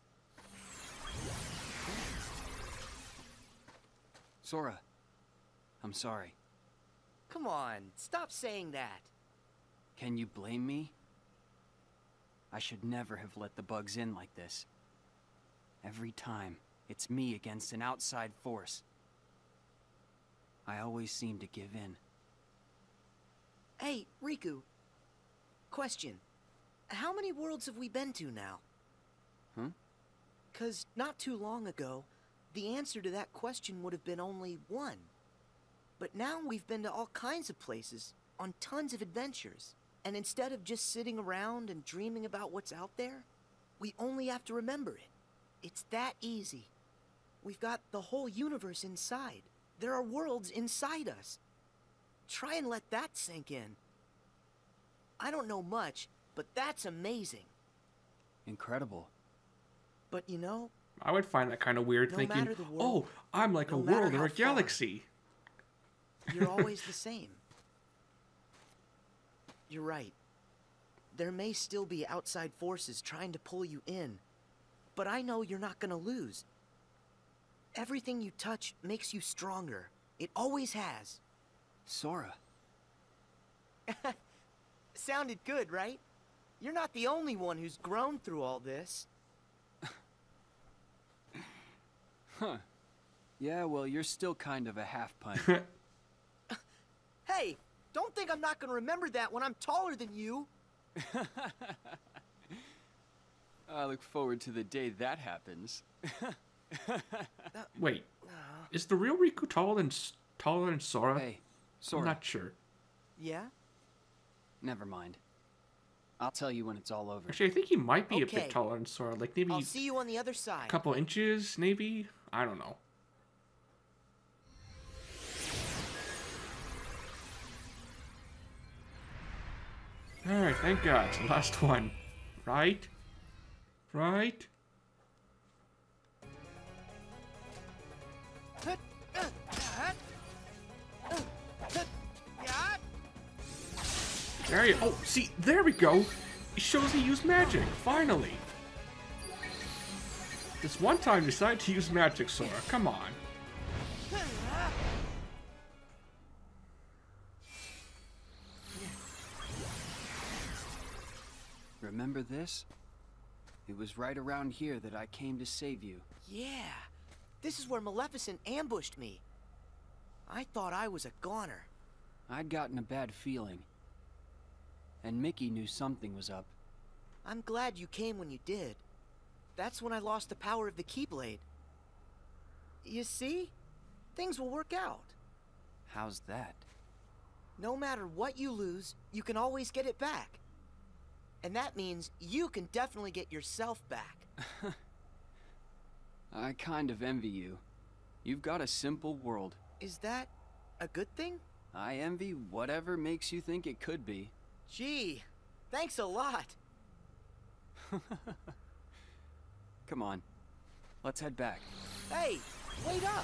Sora. I'm sorry. Come on, stop saying that. Can you blame me? I should never have let the bugs in like this. Every time, it's me against an outside force. I always seem to give in. Hey, Riku. Question. How many worlds have we been to now? Huh? 'Cause not too long ago, the answer to that question would have been only one. But now we've been to all kinds of places, on tons of adventures. And instead of just sitting around and dreaming about what's out there, we only have to remember it. It's that easy. We've got the whole universe inside. There are worlds inside us. Try and let that sink in. I don't know much, but that's amazing. Incredible. But you know, I would find that kind of weird, no thinking, matter the world, oh, I'm like no a matter world or how a galaxy. you're always the same. You're right. There may still be outside forces trying to pull you in, but I know you're not gonna lose. Everything you touch makes you stronger. It always has. Sora. Sounded good, right? You're not the only one who's grown through all this. Huh. Yeah, well, you're still kind of a half-pint. Hey, don't think I'm not gonna remember that when I'm taller than you. I look forward to the day that happens. Wait, is the real Riku taller than Sora? Hey, Sora. I'm not sure. Yeah? Never mind. I'll tell you when it's all over. Actually, I think he might be a Okay. bit taller than Sora. Like maybe I'll see you on the other a side. couple inches, maybe? I don't know. Alright, thank God. It's the last one. Right? Right? There you oh, see, there we go. It shows he used magic, finally. This one time decide to use magic, Sora. Come on. Remember this? It was right around here that I came to save you. Yeah. This is where Maleficent ambushed me. I thought I was a goner. I'd gotten a bad feeling. And Mickey knew something was up. I'm glad you came when you did. That's when I lost the power of the Keyblade. You see? Things will work out. How's that? No matter what you lose, you can always get it back. And that means you can definitely get yourself back. I kind of envy you. You've got a simple world. Is that a good thing? I envy whatever makes you think it could be. Gee, thanks a lot. Come on, let's head back. Hey, wait up!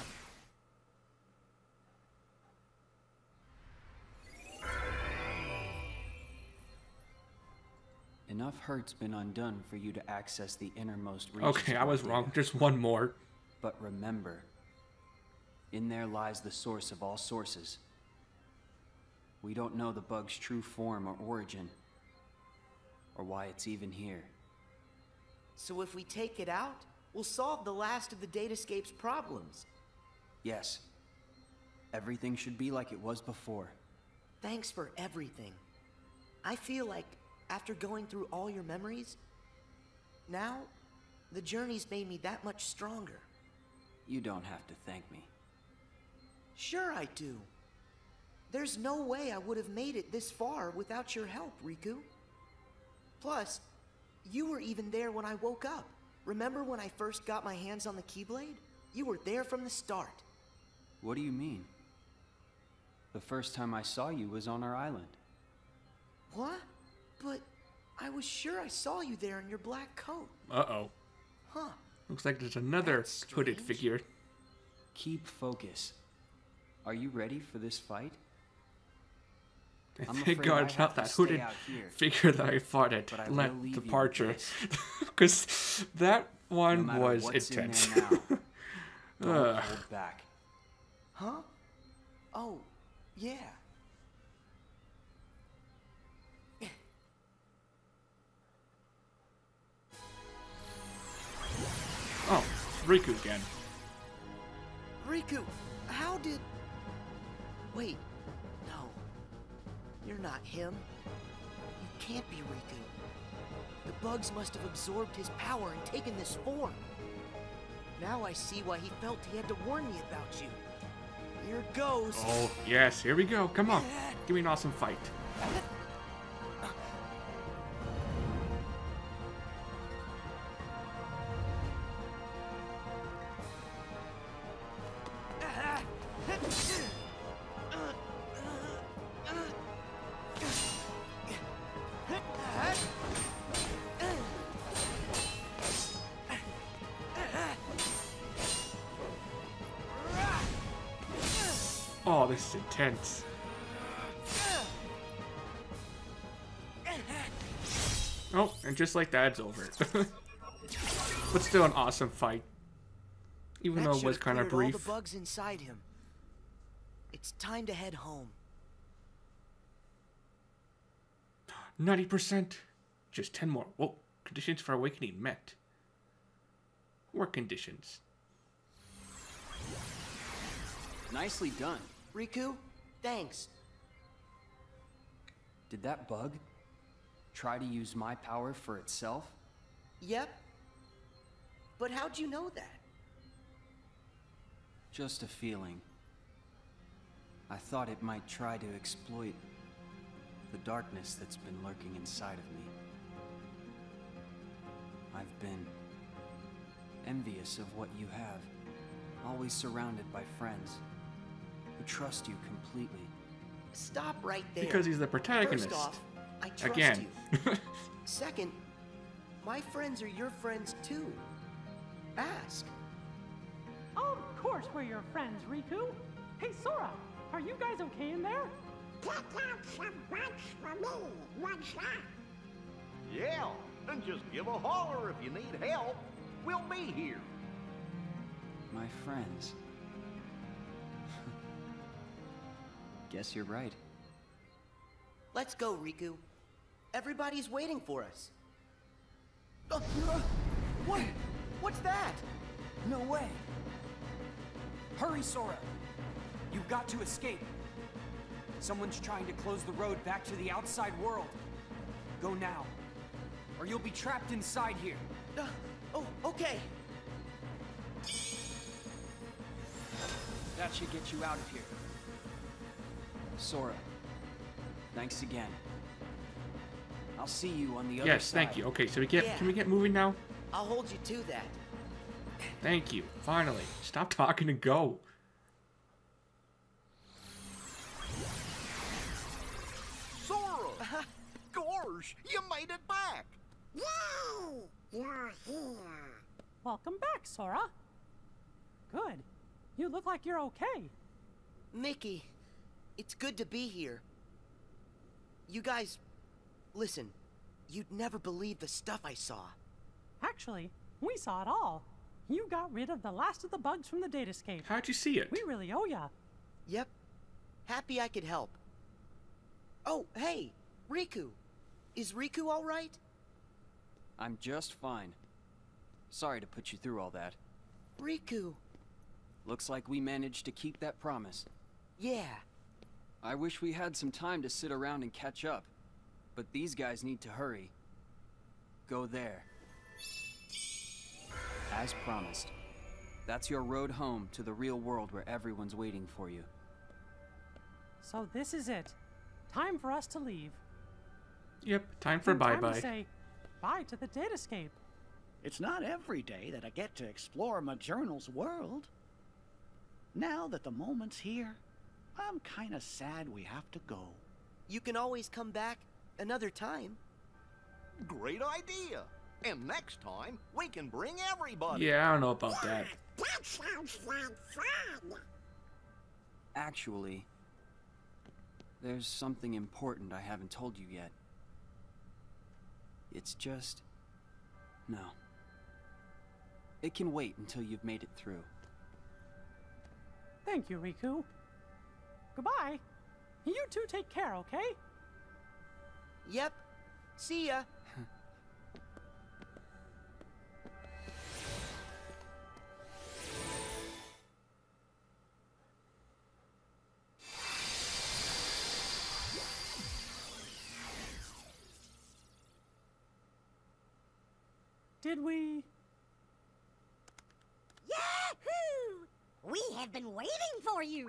Enough hurt's been undone for you to access the innermost reaches. Okay, of I was our wrong. data. Just one more. But remember, in there lies the source of all sources. We don't know the bug's true form or origin, or why it's even here. So if we take it out, we'll solve the last of the Datascape's problems. Yes. Everything should be like it was before. Thanks for everything. I feel like, after going through all your memories, now, the journey's made me that much stronger. You don't have to thank me. Sure I do. There's no way I would have made it this far without your help, Riku. Plus, you were even there when I woke up. Remember when I first got my hands on the Keyblade? You were there from the start. What do you mean? The first time I saw you was on our island. What? But I was sure I saw you there in your black coat. Uh-oh. Huh. Looks like there's another That's hooded strange. figure. Keep focus. Are you ready for this fight? I'm Thank afraid God I it's have not to that stay hooded out here. figure that I fought at But I will Lent leave you with Departure. this. Because that one No matter was what's in intense. there now, don't Ugh. hold back. Huh? Oh, yeah. Oh, Riku again. Riku, how did... Wait, no. You're not him. You can't be Riku. The bugs must have absorbed his power and taken this form. Now I see why he felt he had to warn me about you. Here goes. Oh, yes, here we go. Come on. Give me an awesome fight. Oh, this is intense. Oh, and just like that, it's over. But still an awesome fight. Even though it was kind of brief. All the bugs inside him. It's time to head home. 90%. Just 10 more. Whoa, conditions for awakening met. What conditions? Nicely done. Riku, thanks. Did that bug try to use my power for itself? Yep. But how'd you know that? Just a feeling. I thought it might try to exploit the darkness that's been lurking inside of me. I've been envious of what you have, always surrounded by friends who trust you completely. Stop right there. Because he's the protagonist. First off, I trust Again. you. Second, my friends are your friends too. Ask. Of course we're your friends, Riku. Hey, Sora, are you guys okay in there? Pick out some bugs for me. What's that? Yeah, and just give a holler if you need help. We'll be here. My friends. Guess you're right. Let's go, Riku. Everybody's waiting for us. What? What's that? No way. Hurry, Sora. You've got to escape. Someone's trying to close the road back to the outside world. Go now, or you'll be trapped inside here. Oh, okay. That should get you out of here. Sora, thanks again. I'll see you on the other Yes, side. thank you. Okay, so can we get moving now? I'll hold you to that. Thank you. Finally. Stop talking and go. Sora! Gorge, you made it back! Yay! You're here. Welcome back, Sora. Good. You look like you're okay. Mickey, it's good to be here. You guys, listen, you'd never believe the stuff I saw. Actually, we saw it all. You got rid of the last of the bugs from the datascape. How'd you see it? We really owe ya. Yep. Happy I could help. Oh, hey, Riku. Is Riku all right? I'm just fine. Sorry to put you through all that. Riku. Looks like we managed to keep that promise. Yeah. I wish we had some time to sit around and catch up, but these guys need to hurry. Go there. As promised. That's your road home to the real world where everyone's waiting for you. So this is it. Time for us to leave. Yep, time for And time bye-bye. to say bye to the datascape. It's not every day that I get to explore my journal's world. Now that the moment's here, I'm kinda sad we have to go. You can always come back another time. Great idea! And next time, we can bring everybody! Yeah, I don't know about that. That sounds like fun. Actually, there's something important I haven't told you yet. It's just... no. It can wait until you've made it through. Thank you, Riku. Goodbye. You two take care, okay? Yep. See ya. Did we... Yahoo! We have been waiting for you.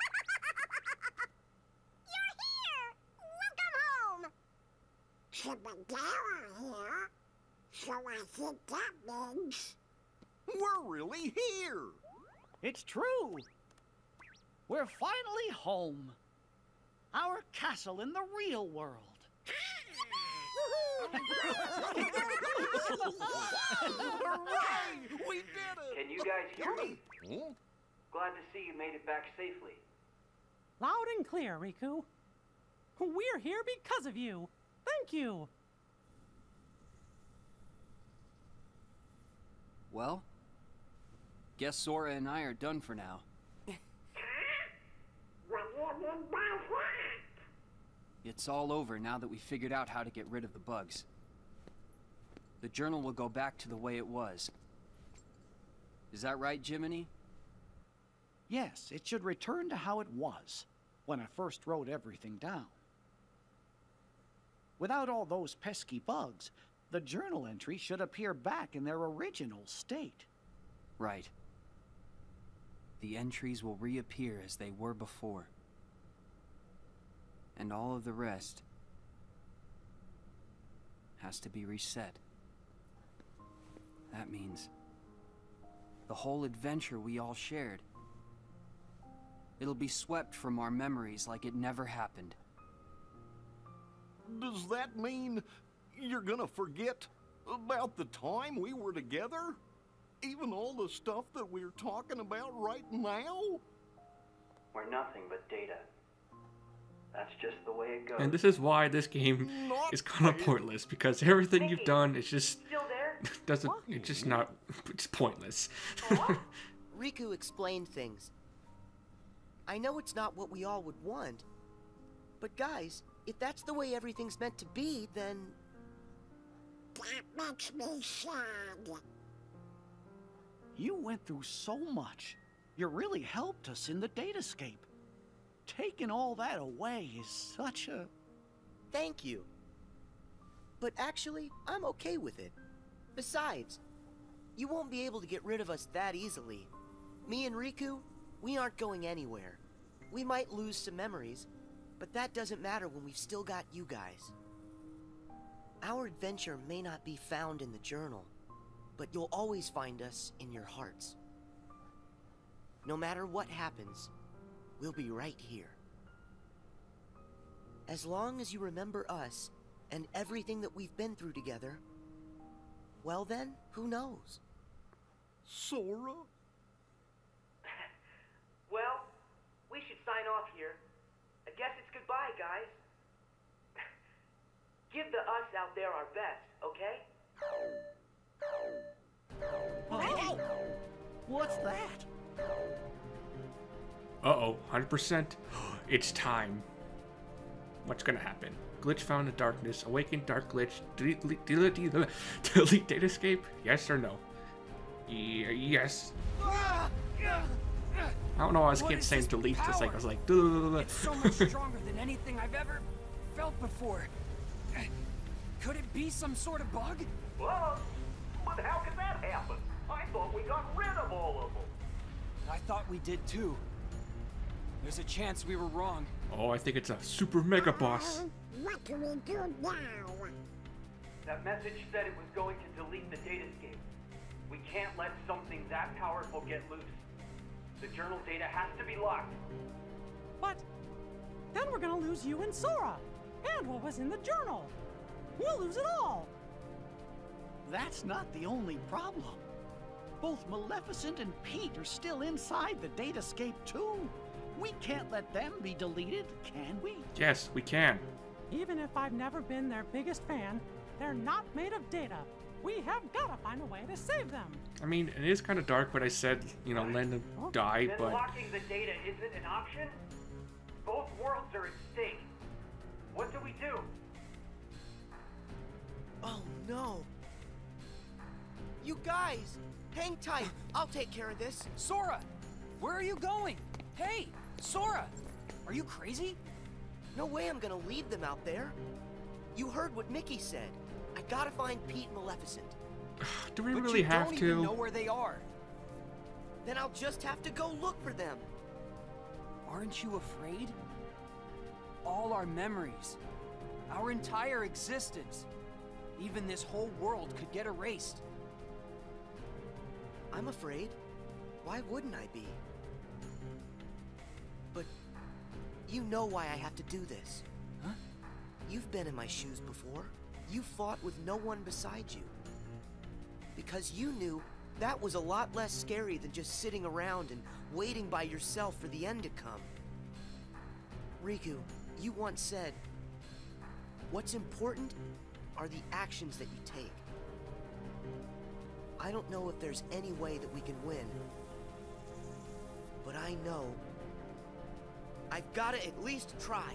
You're here. Welcome home. Chippedawa here. So I think that means... We're really here. It's true. We're finally home. Our castle in the real world. Hooray! We did it! Can you guys hear me? Huh? Glad to see you made it back safely. Loud and clear, Riku. We're here because of you. Thank you. Well, guess Sora and I are done for now. It's all over now that we figured out how to get rid of the bugs. The journal will go back to the way it was. Is that right, Jiminy? Yes, it should return to how it was when I first wrote everything down. Without all those pesky bugs, the journal entry should appear back in their original state. Right. The entries will reappear as they were before. And all of the rest has to be reset. That means the whole adventure we all shared. It'll be swept from our memories like it never happened. Does that mean you're gonna forget about the time we were together? Even all the stuff that we're talking about right now? We're nothing but data. That's just the way it goes. And this is why this game is kind of pointless, because everything you've done is just doesn't. It's just not. It's pointless. Riku explained things. I know it's not what we all would want, but guys, if that's the way everything's meant to be, then... That makes me sad. You went through so much. You really helped us in the datascape. Taking all that away is such a... Thank you. But actually, I'm okay with it. Besides, you won't be able to get rid of us that easily. Me and Riku, we aren't going anywhere. We might lose some memories, but that doesn't matter when we've still got you guys. Our adventure may not be found in the journal, but you'll always find us in your hearts. No matter what happens, we'll be right here. As long as you remember us and everything that we've been through together, well then, who knows? Sora? Well, we should sign off here. I guess it's goodbye, guys. Give the us out there our best, okay? Hey! What's that? Uh-oh, 100%. It's time. What's gonna happen? Glitch found in darkness. Awakened dark glitch. Delete datascape? Yes or no? Yes. I don't know why I kept saying delete. Just like I was like. It's so much stronger than anything I've ever felt before. Could it be some sort of bug? Well, but how could that happen? I thought we got rid of all of them. I thought we did too. There's a chance we were wrong. Oh, I think it's a super mega boss. What do we do now? That message said it was going to delete the datascape. We can't let something that powerful get loose. The journal data has to be locked. But then we're gonna lose you and Sora, and what was in the journal. We'll lose it all. That's not the only problem. Both Maleficent and Pete are still inside the datascape too. We can't let them be deleted, can we? Yes, we can. Even if I've never been their biggest fan, they're not made of data. We have gotta find a way to save them. I mean, it is kind of dark when I said, you know, let them die, Then but... locking the data isn't an option? Both worlds are at stake. What do we do? Oh no. You guys, hang tight. I'll take care of this. Sora, where are you going? Hey, Sora, are you crazy? No way I'm gonna leave them out there. You heard what Mickey said. I gotta find Pete and Maleficent. Do we But really you have don't to? even know where they are. then I'll just have to go look for them. Aren't you afraid? All our memories, our entire existence, even this whole world could get erased. I'm afraid. Why wouldn't I be? But you know why I have to do this. Huh? You've been in my shoes before. You fought with no one beside you. Because you knew that was a lot less scary than just sitting around and waiting by yourself for the end to come. Riku, you once said, what's important are the actions that you take. I don't know if there's any way that we can win, but I know I've got to at least try.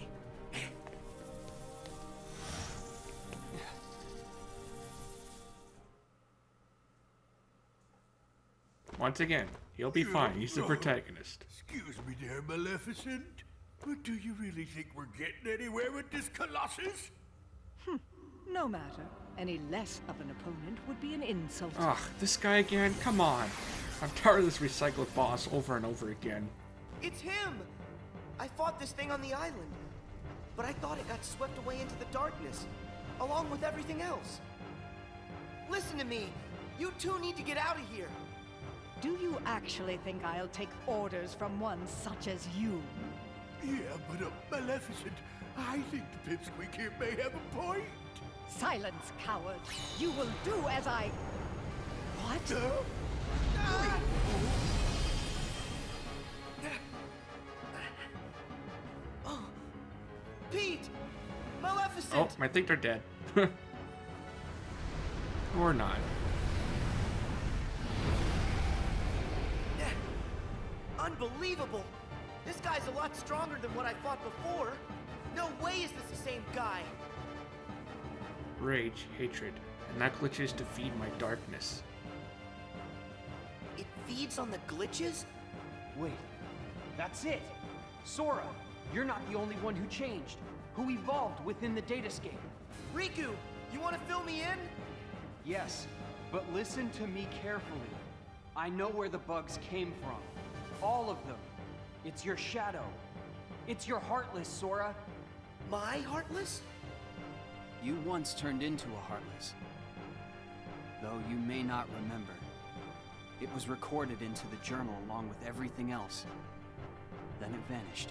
Once again, he'll be fine. He's the protagonist. Excuse me there, Maleficent, but do you really think we're getting anywhere with this Colossus? No matter. Any less of an opponent would be an insult. Ugh, this guy again? Come on. I'm tired of this recycled boss over and over again. It's him! I fought this thing on the island, but I thought it got swept away into the darkness, along with everything else. Listen to me. You two need to get out of here. Do you actually think I'll take orders from one such as you? Yeah, but Maleficent, I think the pipsqueak here may have a point. Silence, coward. You will do as I... What? Oh, Pete! Maleficent! Oh, I think they're dead. Or not. Unbelievable! This guy's a lot stronger than what I fought before. No way is this the same guy. Rage, hatred, and that glitches to feed my darkness. It feeds on the glitches? Wait, that's it! Sora, you're not the only one who changed, who evolved within the datascape. Riku, you want to fill me in? Yes, but listen to me carefully. I know where the bugs came from. All of them. It's your shadow. It's your Heartless, Sora. My Heartless? You once turned into a Heartless. Though you may not remember. It was recorded into the journal along with everything else. Then it vanished.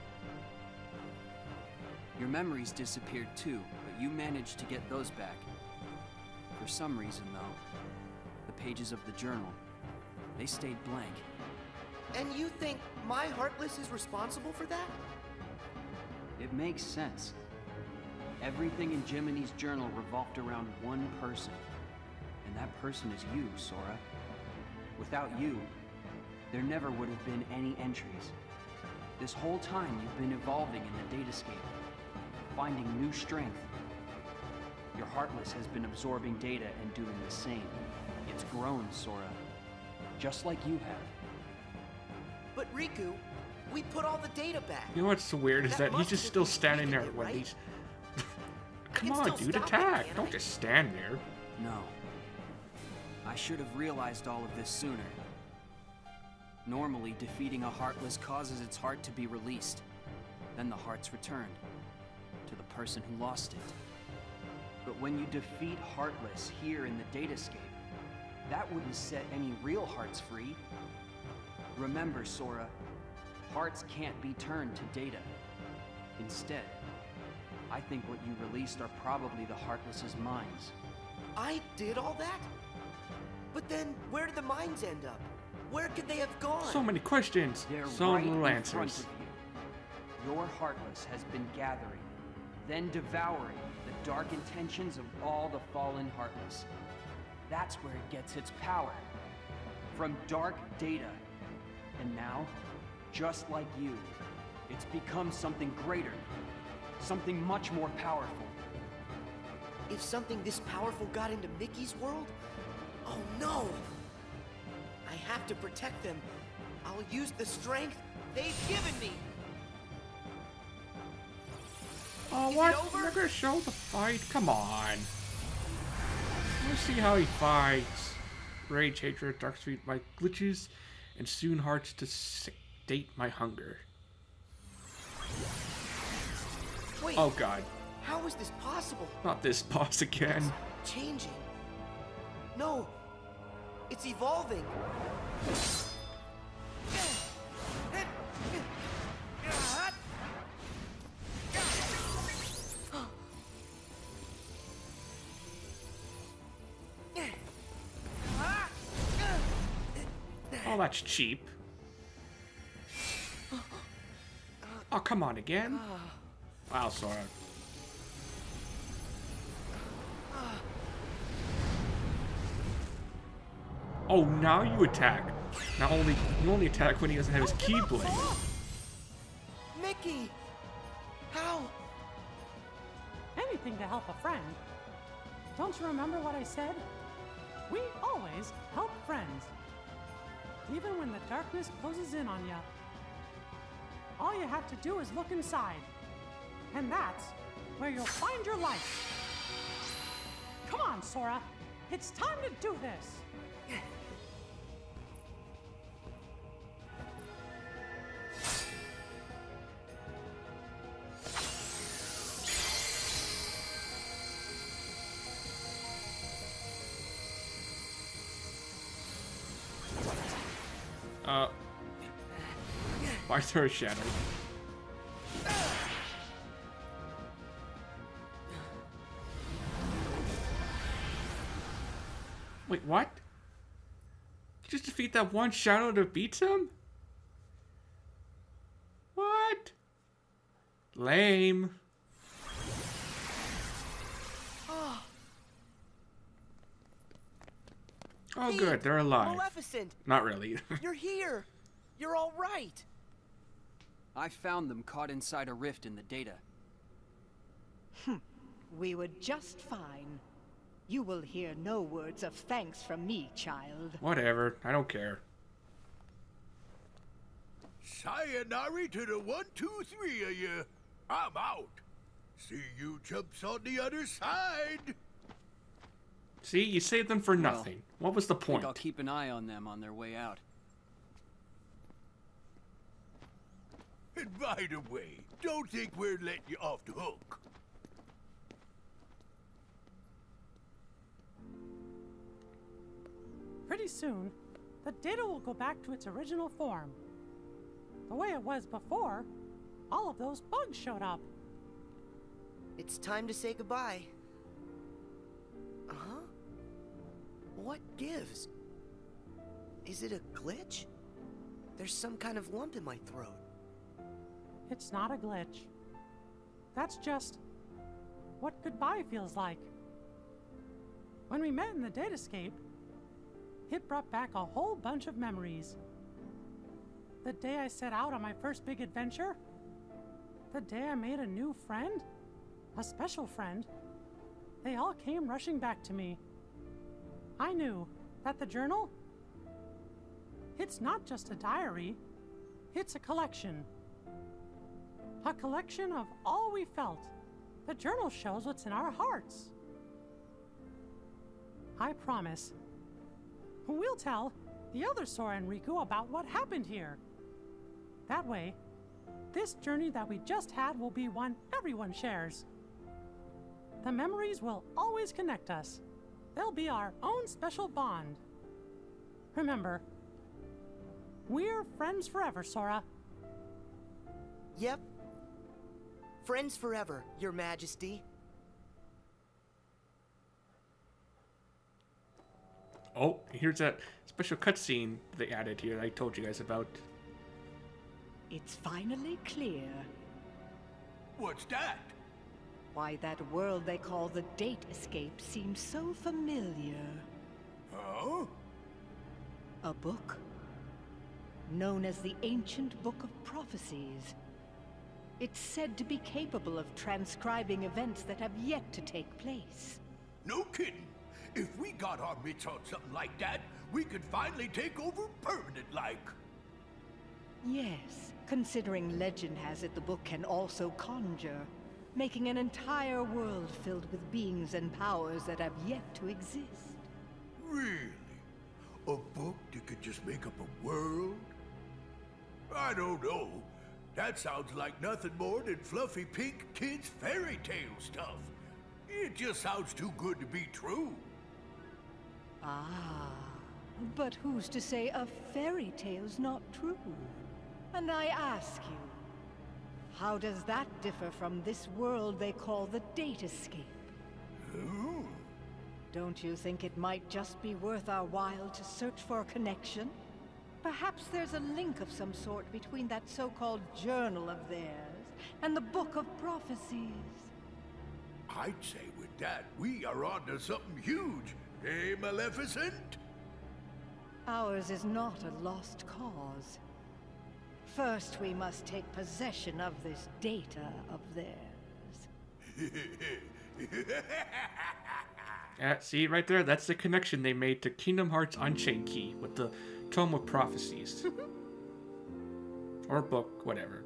Your memories disappeared too, but you managed to get those back. For some reason, though, the pages of the journal, they stayed blank. And you think my Heartless is responsible for that? It makes sense. Everything in Jiminy's journal revolved around one person. And that person is you, Sora. Without you, there never would have been any entries. This whole time you've been evolving in the datascape, finding new strength. Your Heartless has been absorbing data and doing the same. It's grown, Sora. Just like you have. But Riku, we put all the data back. You know what's so weird is that he's just still standing there when he's... Come on, dude, attack! Don't just stand there. No. I should have realized all of this sooner. Normally, defeating a Heartless causes its heart to be released. Then the heart's returned to the person who lost it. But when you defeat Heartless here in the datascape, that wouldn't set any real hearts free. Remember, Sora, hearts can't be turned to data. Instead, I think what you released are probably the Heartless's minds. I did all that? But then, where did the minds end up? Where could they have gone? So many questions, They're so right little in answers. front of you. Your Heartless has been gathering, then devouring the dark intentions of all the fallen Heartless. That's where it gets its power. From dark data. And now, just like you, it's become something greater. Something much more powerful. If something this powerful got into Mickey's world? Oh no! I have to protect them. I'll use the strength they've given me. Oh, Is what? it over? You're gonna show the fight? Come on. Let's see how he fights. Rage, hatred, dark street, like glitches, and soon hearts to satiate my hunger. Wait. Oh god. How is this possible? Not this boss again. It's changing. No. It's evolving. Oh, that's cheap. Oh, come on again. Wow, Sora. Oh, now you attack. You only attack when he doesn't have his Keyblade. Mickey! How? Anything to help a friend. Don't you remember what I said? We always help friends. Even when the darkness closes in on you. All you have to do is look inside. And that's where you'll find your life. Come on, Sora. It's time to do this. Why is there a shadow? Wait, what? You just defeat that one shadow to beat him? What? Lame. Oh, Pete, good, they're alive. Maleficent! Not really. You're here! You're all right! I found them caught inside a rift in the data. We were just fine. You will hear no words of thanks from me, child. Whatever, I don't care. Sayonara to the 1, 2, 3 of you. I'm out. See you chumps on the other side. See, you saved them for nothing. What was the I point? think I'll keep an eye on them on their way out. And by the way, don't think we're letting you off the hook. Pretty soon, the data will go back to its original form. The way it was before, all of those bugs showed up. It's time to say goodbye. Uh-huh. What gives? Is it a glitch? There's some kind of lump in my throat. It's not a glitch. That's just what goodbye feels like. When we met in the datascape, it brought back a whole bunch of memories. The day I set out on my first big adventure, the day I made a new friend, a special friend, they all came rushing back to me. I knew that the journal, it's not just a diary, it's a collection. A collection of all we felt. The journal shows what's in our hearts. I promise, we'll tell the other Sora and Riku about what happened here. That way, this journey that we just had will be one everyone shares. The memories will always connect us. They'll be our own special bond. Remember, we're friends forever, Sora. Yep. Friends forever, Your Majesty. Oh, here's that special cutscene they added here that I told you guys about. It's finally clear. What's that? Why that world they call the Date Escape seems so familiar. Huh? A book? Known as the Ancient Book of Prophecies. It's said to be capable of transcribing events that have yet to take place. No kidding. If we got our mitts on something like that, we could finally take over permanent-like. Yes, considering legend has it the book can also conjure, making an entire world filled with beings and powers that have yet to exist. Really? A book that could just make up a world? I don't know. That sounds like nothing more than fluffy pink kids' fairy tale stuff. It just sounds too good to be true. Ah, but who's to say a fairy tale's not true? And I ask you, how does that differ from this world they call the Datascape? Oh. Don't you think it might just be worth our while to search for a connection? Perhaps there's a link of some sort between that so-called journal of theirs and the Book of Prophecies. I'd say with that, we are onto something huge. Eh, Maleficent? Ours is not a lost cause. First, we must take possession of this data of theirs. See, right there, that's the connection they made to Kingdom Hearts Unchained Key with the Tome of Prophecies. Or book, whatever.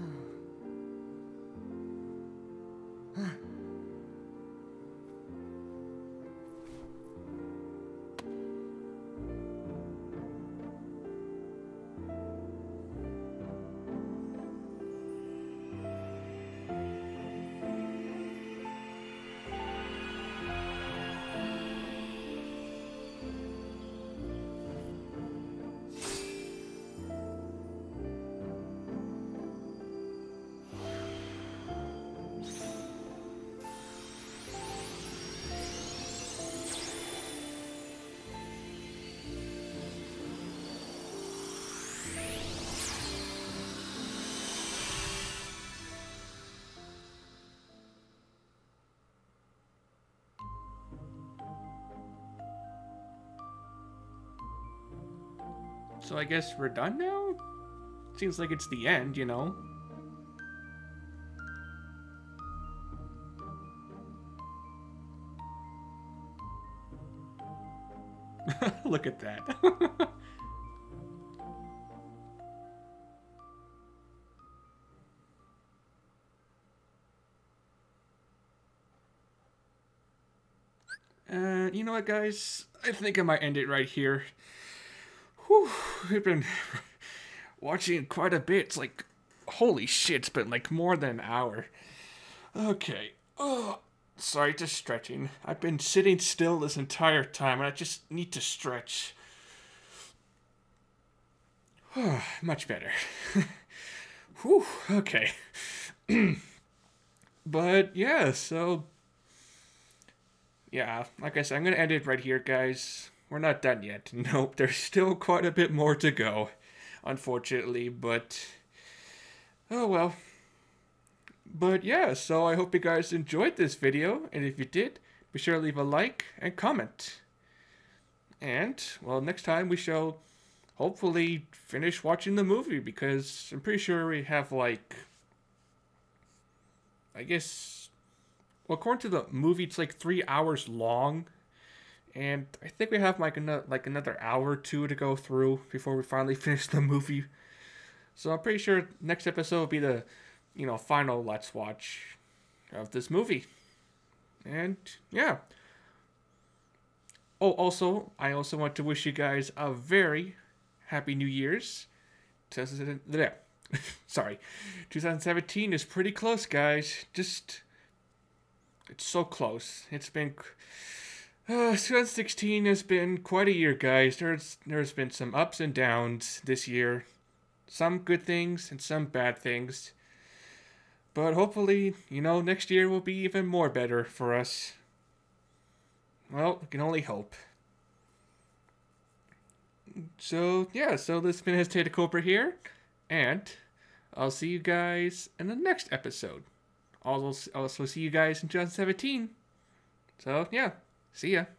So I guess we're done now? Seems like it's the end, you know? Look at that. You know what, guys? I think I might end it right here. Whew, we've been watching quite a bit. It's like, holy shit, it's been like more than an hour. Okay. Oh, sorry, just stretching. I've been sitting still this entire time, and I just need to stretch. Much better. Whew, okay. But, yeah, so... yeah, like I said, I'm going to end it right here, guys. We're not done yet. Nope, there's still quite a bit more to go, unfortunately, but... oh well. But yeah, so I hope you guys enjoyed this video, and if you did, be sure to leave a like and comment. And, well, next time we shall hopefully finish watching the movie, because I'm pretty sure we have, like... I guess... well, according to the movie, it's like 3 hours long. And I think we have like another hour or two to go through before we finally finish the movie. So I'm pretty sure next episode will be the, final Let's Watch of this movie. And yeah. Oh, also, I also want to wish you guys a very happy New Year's. Sorry. 2017 is pretty close, guys. It's so close. It's been... 2016 has been quite a year, guys. There's been some ups and downs this year. Some good things and some bad things. But hopefully, next year will be even more better for us. Well, we can only hope. So, yeah, so this has been Hesitated Cobra here. And I'll see you guys in the next episode. I'll also see you guys in 2017. So, yeah. See ya.